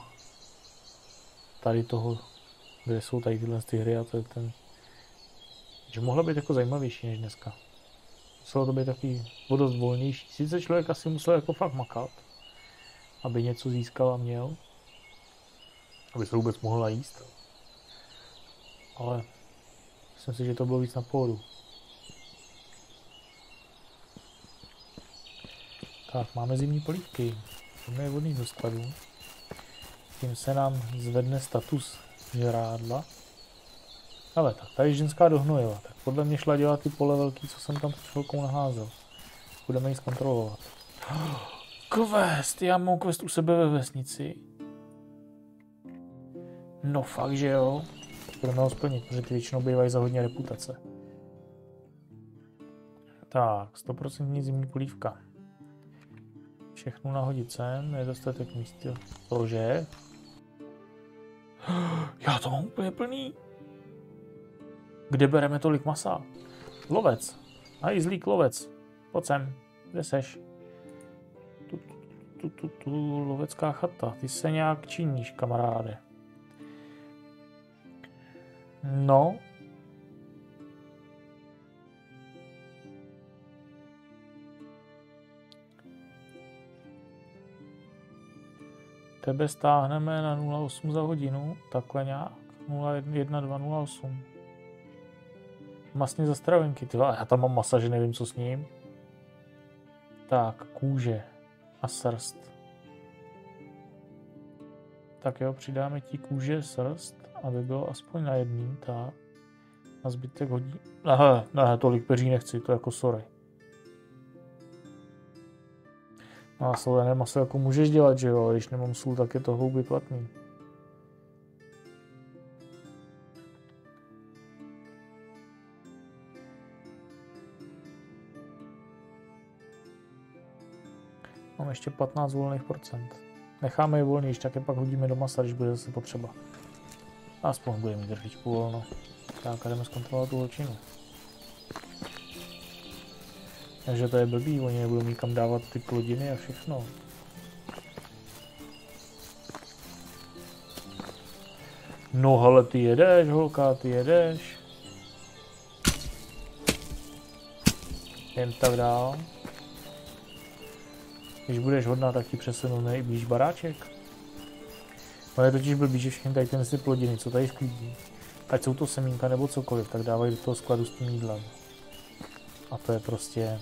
kde jsou tady tyhle hry a to je ten, že mohla být jako zajímavější než dneska. Muselo to být takový dost volnější. Sice člověk asi musel jako fakt makat, aby něco získal a měl, aby se vůbec mohl jíst. Ale myslím si, že to bylo víc na pohodu. Tak, máme zimní polívky. Jdeme je vodný do skladu. Tím se nám zvedne status žrádla. Ale tak, tady ženská dohnojila. Tak podle mě šla dělat ty pole velký, co jsem tam před chvilkou naházel. Budeme ji zkontrolovat. Quest! Já mám quest u sebe ve vesnici. No fakt, že jo. Budeme ho splnit, protože ty většinou bývají za hodně reputace. Tak, 100% zimní polívka. Všechno nahodit sem, je dostatek místa. Cože? Já to mám úplně plný. Kde bereme tolik masa? Lovec. Hajzlík lovec. Pojď sem. Kde seš? Tu lovecká chata. Ty se nějak činíš, kamaráde. No. Tebe stáhneme na 0,8 za hodinu, takhle nějak, 0,1208. Masní zastravenky, tyhle, já tam mám masa, že nevím, co s ním. Tak, kůže a srst. Tak jo, přidáme ti kůže, srst, aby bylo aspoň na jedný, tak. Na zbytek hodí. Ne, tolik peří nechci, to jako sorry. No a solené maso jako můžeš dělat, že jo, když nemám sůl, tak je to hlouby platný. Mám ještě 15 volných procent. Necháme je volný, tak je pak hodíme do masa, když bude zase potřeba. Aspoň bude mít trošičku volno. Tak a jdeme zkontrolovat tu holčinu. Takže to je blbý, oni nebudou mít kam dávat ty plodiny a všechno. No hele, ty jedeš, holka, ty jedeš. Jen tak dál. Když budeš hodná, tak ti přesunu nejblíž baráček. No je totiž blbý, že všechny tady ty plodiny, co tady sklídí, ať jsou to semínka nebo cokoliv, tak dávají do toho skladu s tím jídlem. A to je prostě...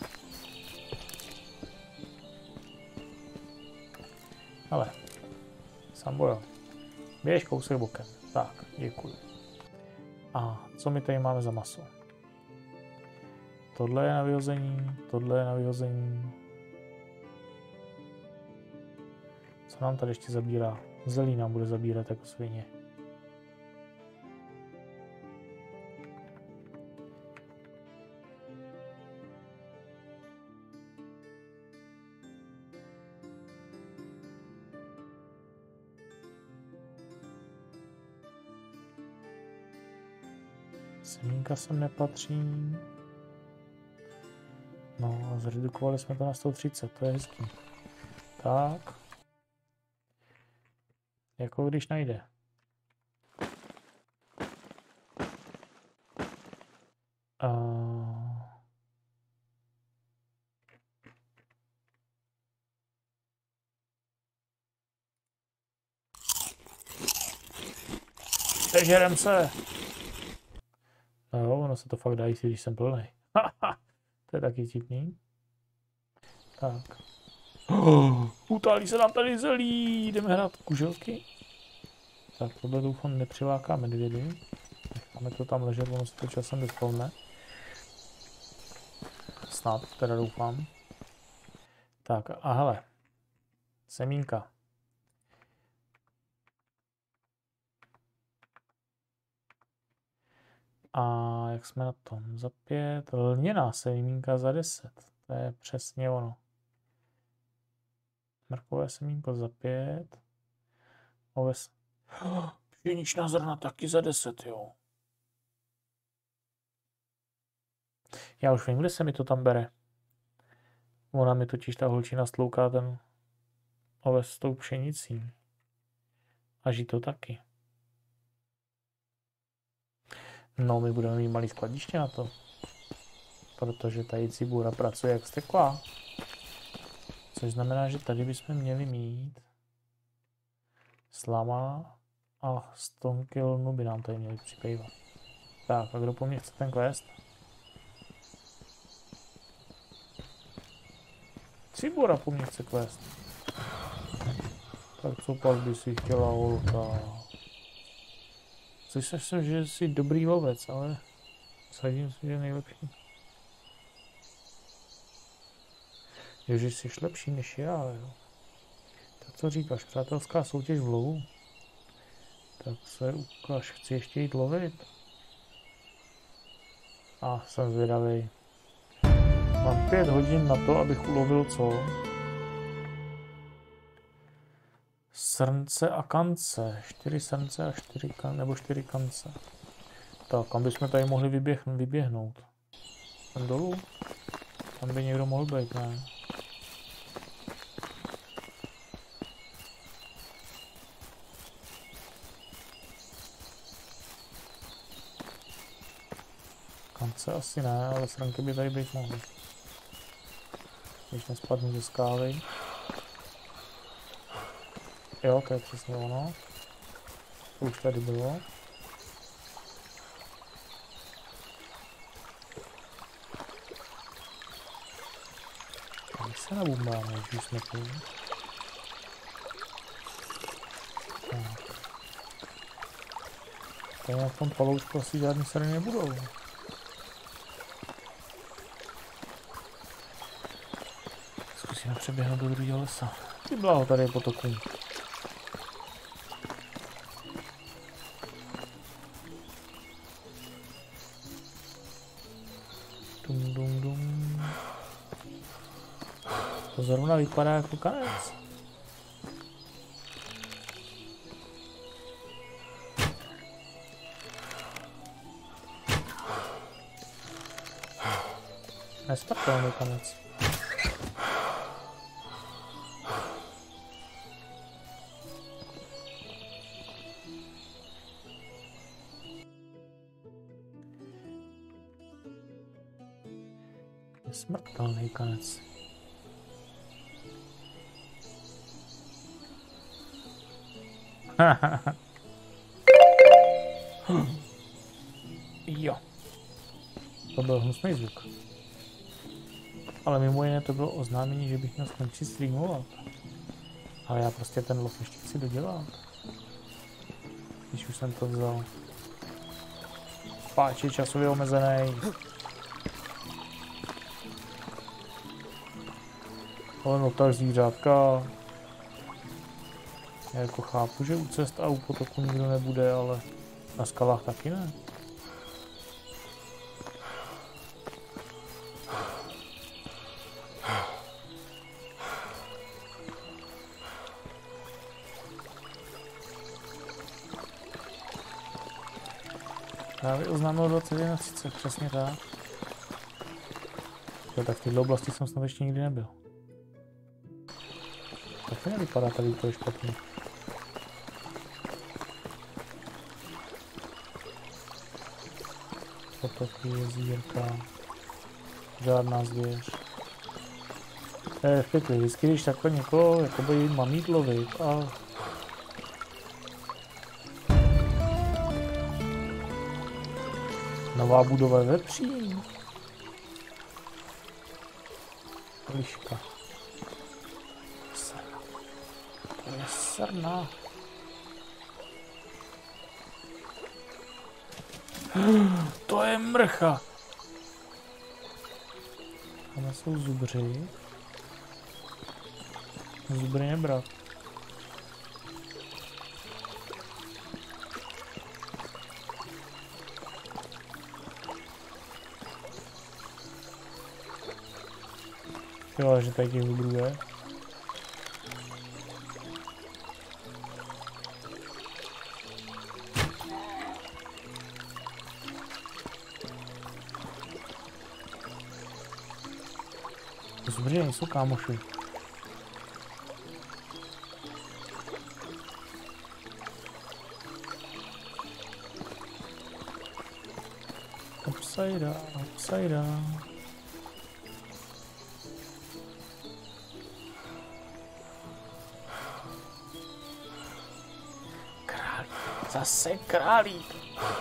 Ale, Sambojo, běž kousek bokem. Tak, děkuji. A co my tady máme za maso? Tohle je na vyhození, tohle je na vyhození. Co nám tady ještě zabírá? Zelí nám bude zabírat jako svině. Semínka sem nepatří. No a zredukovali jsme to na 130, to je hezký. Tak. Jako když najde. Sežerem se. No jo, ono se to fakt dá jíst, když jsem plný. To je taky tipný. Tak. Utálí se nám tady zelí. Jdeme hrát kuželky. Tak tohle doufám nepřiláká medvědy. Necháme to tam ležet, ono se to časem vyspolne. Snad, teda doufám. Tak a hele. Semínka. A jak jsme na tom? Za 5. Lněná semínka za 10. To je přesně ono. Mrkové semínko za 5. Oves. Pšeničná zrna taky za 10, jo. Já už vím, kde se mi to tam bere. Ona mi totiž ta holčina stlouká ten oves s tou pšenicí. A žito taky. No, my budeme mít malý skladiště na to. Protože tady cibura pracuje jak steklá. Což znamená, že tady bychom měli mít slama a stonky lnu by nám tady měly přibývat. Tak, a kdo po mně chce ten quest? Cibura po mně chce quest. Tak co pak by si chtěla holka? Což se, že jsi dobrý lovec, ale sadím si, že je nejlepší. Jo, že jsi lepší než já, jo. Tak co říkáš, přátelská soutěž v lovu? Tak se ukáž, chci ještě jít lovit. A jsem zvědavý. Mám 5 hodin na to, abych ulovil co? Srnce a kance. 4 srnce a 4 kance, nebo 4 kance. Tak, kam bychom tady mohli vyběhnout? Tam dolů? Tam by někdo mohl být, ne? Kance asi ne, ale srnky by tady být mohly. Když nespadnu ze skály. Jo, to je přesně ono. To už tady bylo. Tady se nabumbáme, když jsme tu. Tak. Tady na tom paloučku asi žádný srny nebudou. Zkusíme přeběhnout do druhého lesa. Ty bláho, tady je potoku. Dum, dum, dum. To zrovna vypadá jako kanec. Nesmrtelný kanec. Smrtelný konec. Jo. To byl hnusný zvuk. Ale mimo jiné to bylo oznámení, že bych měl skončit streamovat. Ale já prostě ten lov ještě chci dodělat. Když už jsem to vzal. Páč je časově omezený. Ale no tak zvířátka. Já jako chápu, že u cest a u potoku nikdo nebude, ale na skalách taky ne. Právě oznámil 21:30, přesně tak. Jo, tak v této oblasti jsem snad ještě nikdy nebyl. Tak to nevypadá tady úplně špatně. Potoky, jezírka, žádná zvěř. To je v pěkli, vždycky když takhle někoho jakoby mám jít lovit a... Nová budova vepří. Liška. Srna. To je srna. To je mrcha. Tam jsou zubři. Zubry nebrat. Jo, že tady těch zubrů je. Zubři nejsou kámoši. Upside down. Králík, zase králík.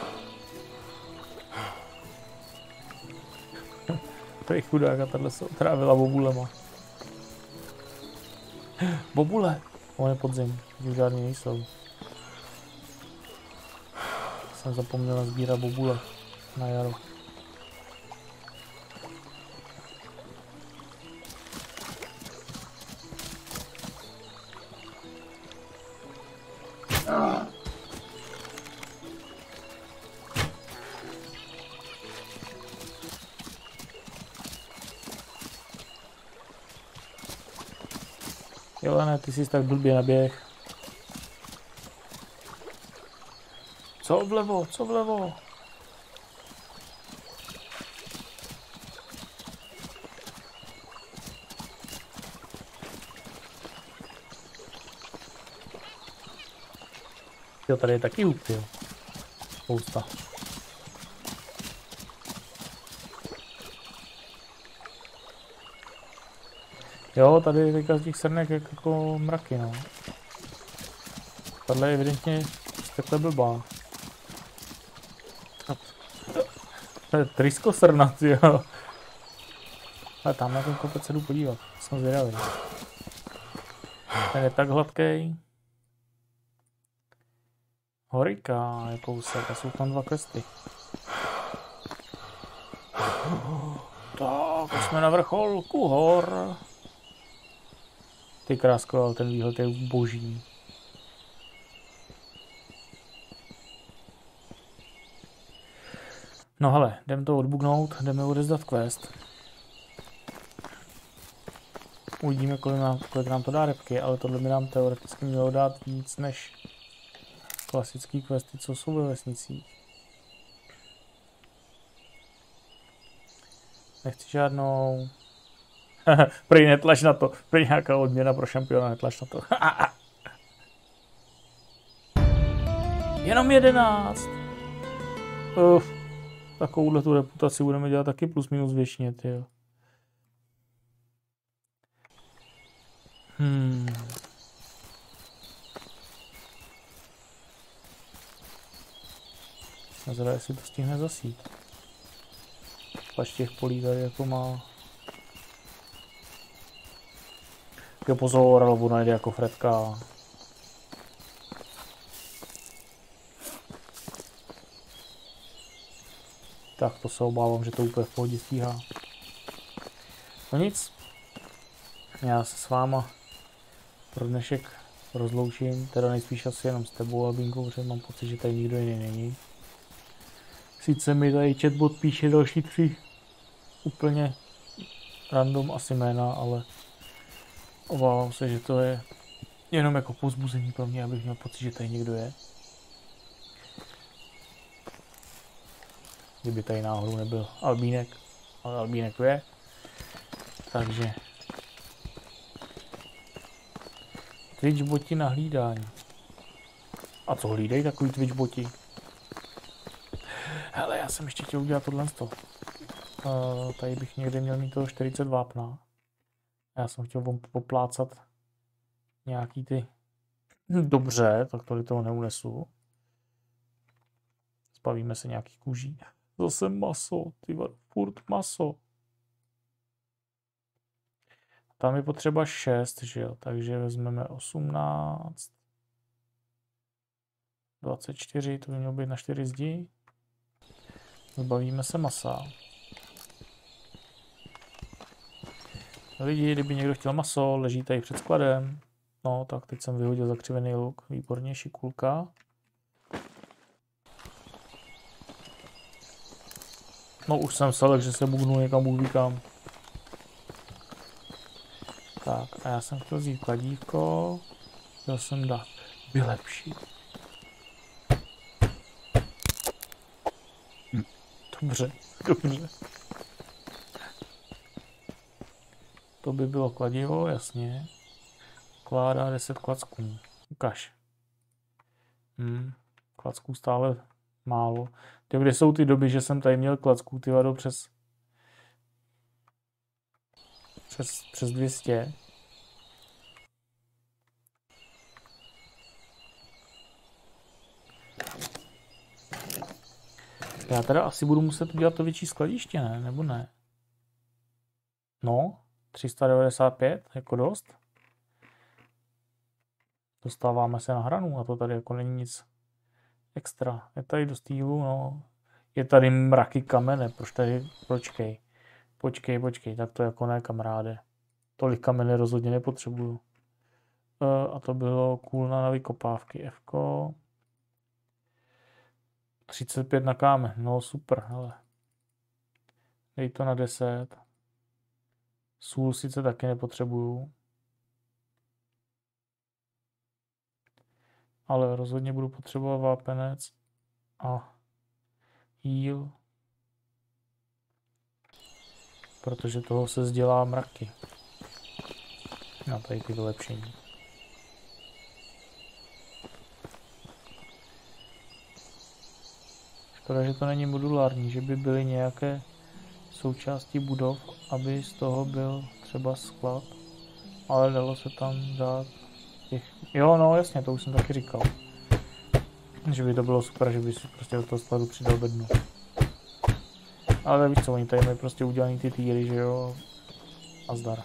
To je chudáka, tahle se otrávila bobulema. Bobule! On je podzim, už žádný nejsou. Jsem zapomněl sbírat bobule na jaro. Jo, ne, ty jsi tak blbě naběh. Co vlevo, co vlevo? Jo, tady je taky hub, jo. Spousta. Jo, tady je teďka z těch srnek jako mraky, no. Tahle je evidentně takhle blbá. To je trysko srnat, jo. Ale tam na ten kopec se jdu podívat, jsem zvědavý. Ten je tak hladký. Horika je kousek a jsou tam 2 questy. Tak, jsme na vrcholku hor. Ty krásko, ale ten výhled je boží. No hele, jdeme to odbugnout, jdeme odezdat quest. Uvidíme, kolik nám to dá repky, ale tohle by nám teoreticky mělo dát víc než klasický questy, co jsou ve vesnicích. Nechci žádnou... Prý netlač na to, prý nějaká odměna pro šampiona, netlač na to. Jenom 11. Takovouhle tu reputaci budeme dělat taky plus minus věčně, tyjo. Nezra, jestli to stihne zasít. Pač těch polí tady jako má. Jo, pozor, ale ona jde jako Fredka. Tak to se obávám, že to úplně v pohodě stíhá. No nic. Já se s váma pro dnešek rozloučím, teda nejspíš asi jenom s tebou, Albínko, protože mám pocit, že tady nikdo jiný není. Sice mi tady chatbot píše další 3 úplně random asi jména, ale obávám se, že to je jenom jako povzbuzení pro mě, abych měl pocit, že tady někdo je. Kdyby tady náhodou nebyl Albínek, ale Albínek je. Takže Twitch boti na hlídání. A co hlídej takový Twitch boti? Hele, já jsem ještě chtěl udělat tohle. Tady bych někde měl mít toho 40 vápna. Já jsem chtěl poplácat nějaký ty... Dobře, tak tady toho neunesu. Zbavíme se nějakých kůží. Zase maso, ty furt maso. Tam je potřeba 6, že jo, takže vezmeme 18, 24, to by mělo být na 4 zdi. Zbavíme se masa. Lidi, kdyby někdo chtěl maso, leží tady před skladem. No, tak teď jsem vyhodil zakřivený luk, výborně, šikulka. No, už jsem selek, že se bugnu někam Bůh ví kam. Tak, a já jsem chtěl vzít kladívko. Chtěl jsem dát vylepšit. Dobře, dobře. To by bylo kladivo, jasně. Kládá 10 klacků. Ukaž. Klacků stále málo. Ty, kde jsou ty doby, že jsem tady měl klacků, ty vado přes 200. Já teda asi budu muset udělat to větší skladiště, ne? Nebo ne? No, 395, jako dost. Dostáváme se na hranu a to tady jako není nic extra. Je tady dost jílu, no. Je tady mraky kamene, proč tady, počkej, tak to jako ne, kamaráde. Tolik kamene rozhodně nepotřebuju. A to bylo coolna na vykopávky, Fko. 35 na kámen, no super, hele. Dej to na 10. Sůl sice taky nepotřebuju. Ale rozhodně budu potřebovat vápenec a jíl. Protože toho se sdělá mraky. Na tady ty vylepšení. Škoda, že to není modulární, že by byly nějaké součásti budov, aby z toho byl třeba sklad, ale dalo se tam dát těch... Jo, no jasně, to už jsem taky říkal. Že by to bylo super, že by si prostě do toho skladu přidal bednu. Ale víš co, oni tady mají prostě udělaný ty týry, že jo, a zdar.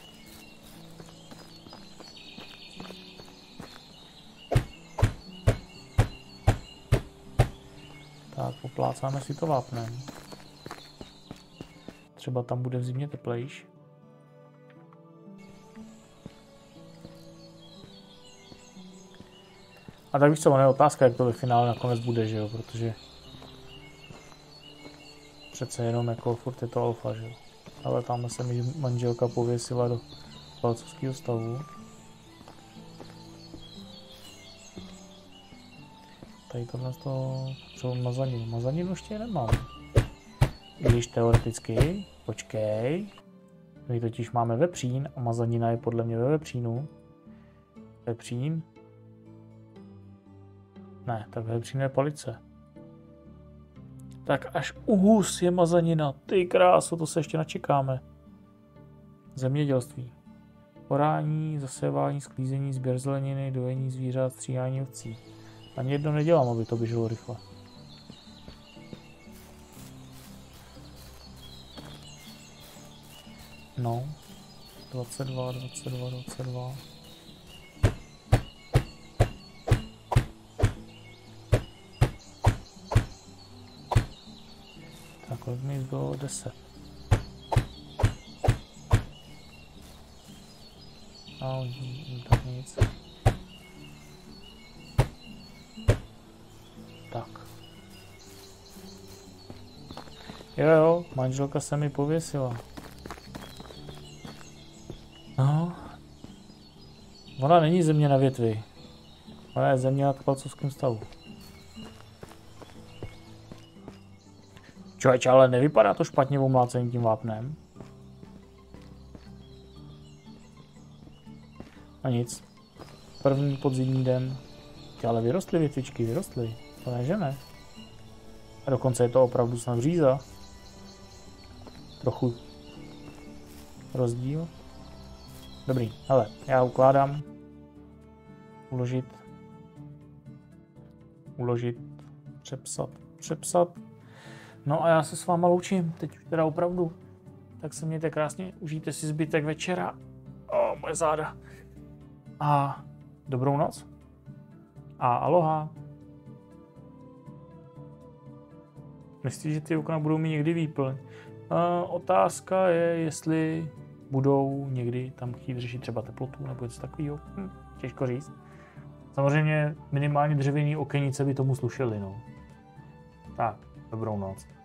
Tak, poplácáme si to vápnem. Třeba tam bude v zimě teplejš. A tak víš co, ono je otázka, jak to ve finále nakonec bude, že jo, protože přece jenom jako furt je to alfa, že jo. Ale tam se mi manželka pověsila do palcovského stavu. Tady tohle to třeba mazaninu. Mazaninu ještě nemám. Když teoreticky, počkej, my totiž máme vepřín a mazanina je podle mě ve vepřínu. Vepřín? Ne, tak vepřín je palice. Tak až uhus je mazanina, ty kráso, to se ještě načekáme. Zemědělství. Orání, zasévání, sklízení, sběr zeleniny, dojení zvířat, stříhání ovcí. Ani jedno nedělám, aby to běželo rychle. No. 22, 22, 22. Tak, kolik mi bylo? 10. No, tak nic. Tak. Jo, manželka se mi pověsila. No. Ona není země na větvi. Ona je země na tkalcovském stavu. Člověče, ale nevypadá to špatně omlácený tím vápnem. A nic. První podzimní den. Ty ale vyrostly větvičky, vyrostly. To ne, že ne. A dokonce je to opravdu snad říza. Trochu rozdíl. Dobrý, hele, já ukládám. Uložit, přepsat. No a já se s váma loučím, teď už teda opravdu. Tak se mějte krásně, užijte si zbytek večera. O, moje záda. A dobrou noc. A aloha. Myslíš, že ty okna budou mít někdy výplň? Otázka je, jestli budou někdy tam chtít řešit třeba teplotu nebo něco takového. Těžko říct. Samozřejmě minimálně dřevěný okenice by tomu slušely, no. Tak, dobrou noc.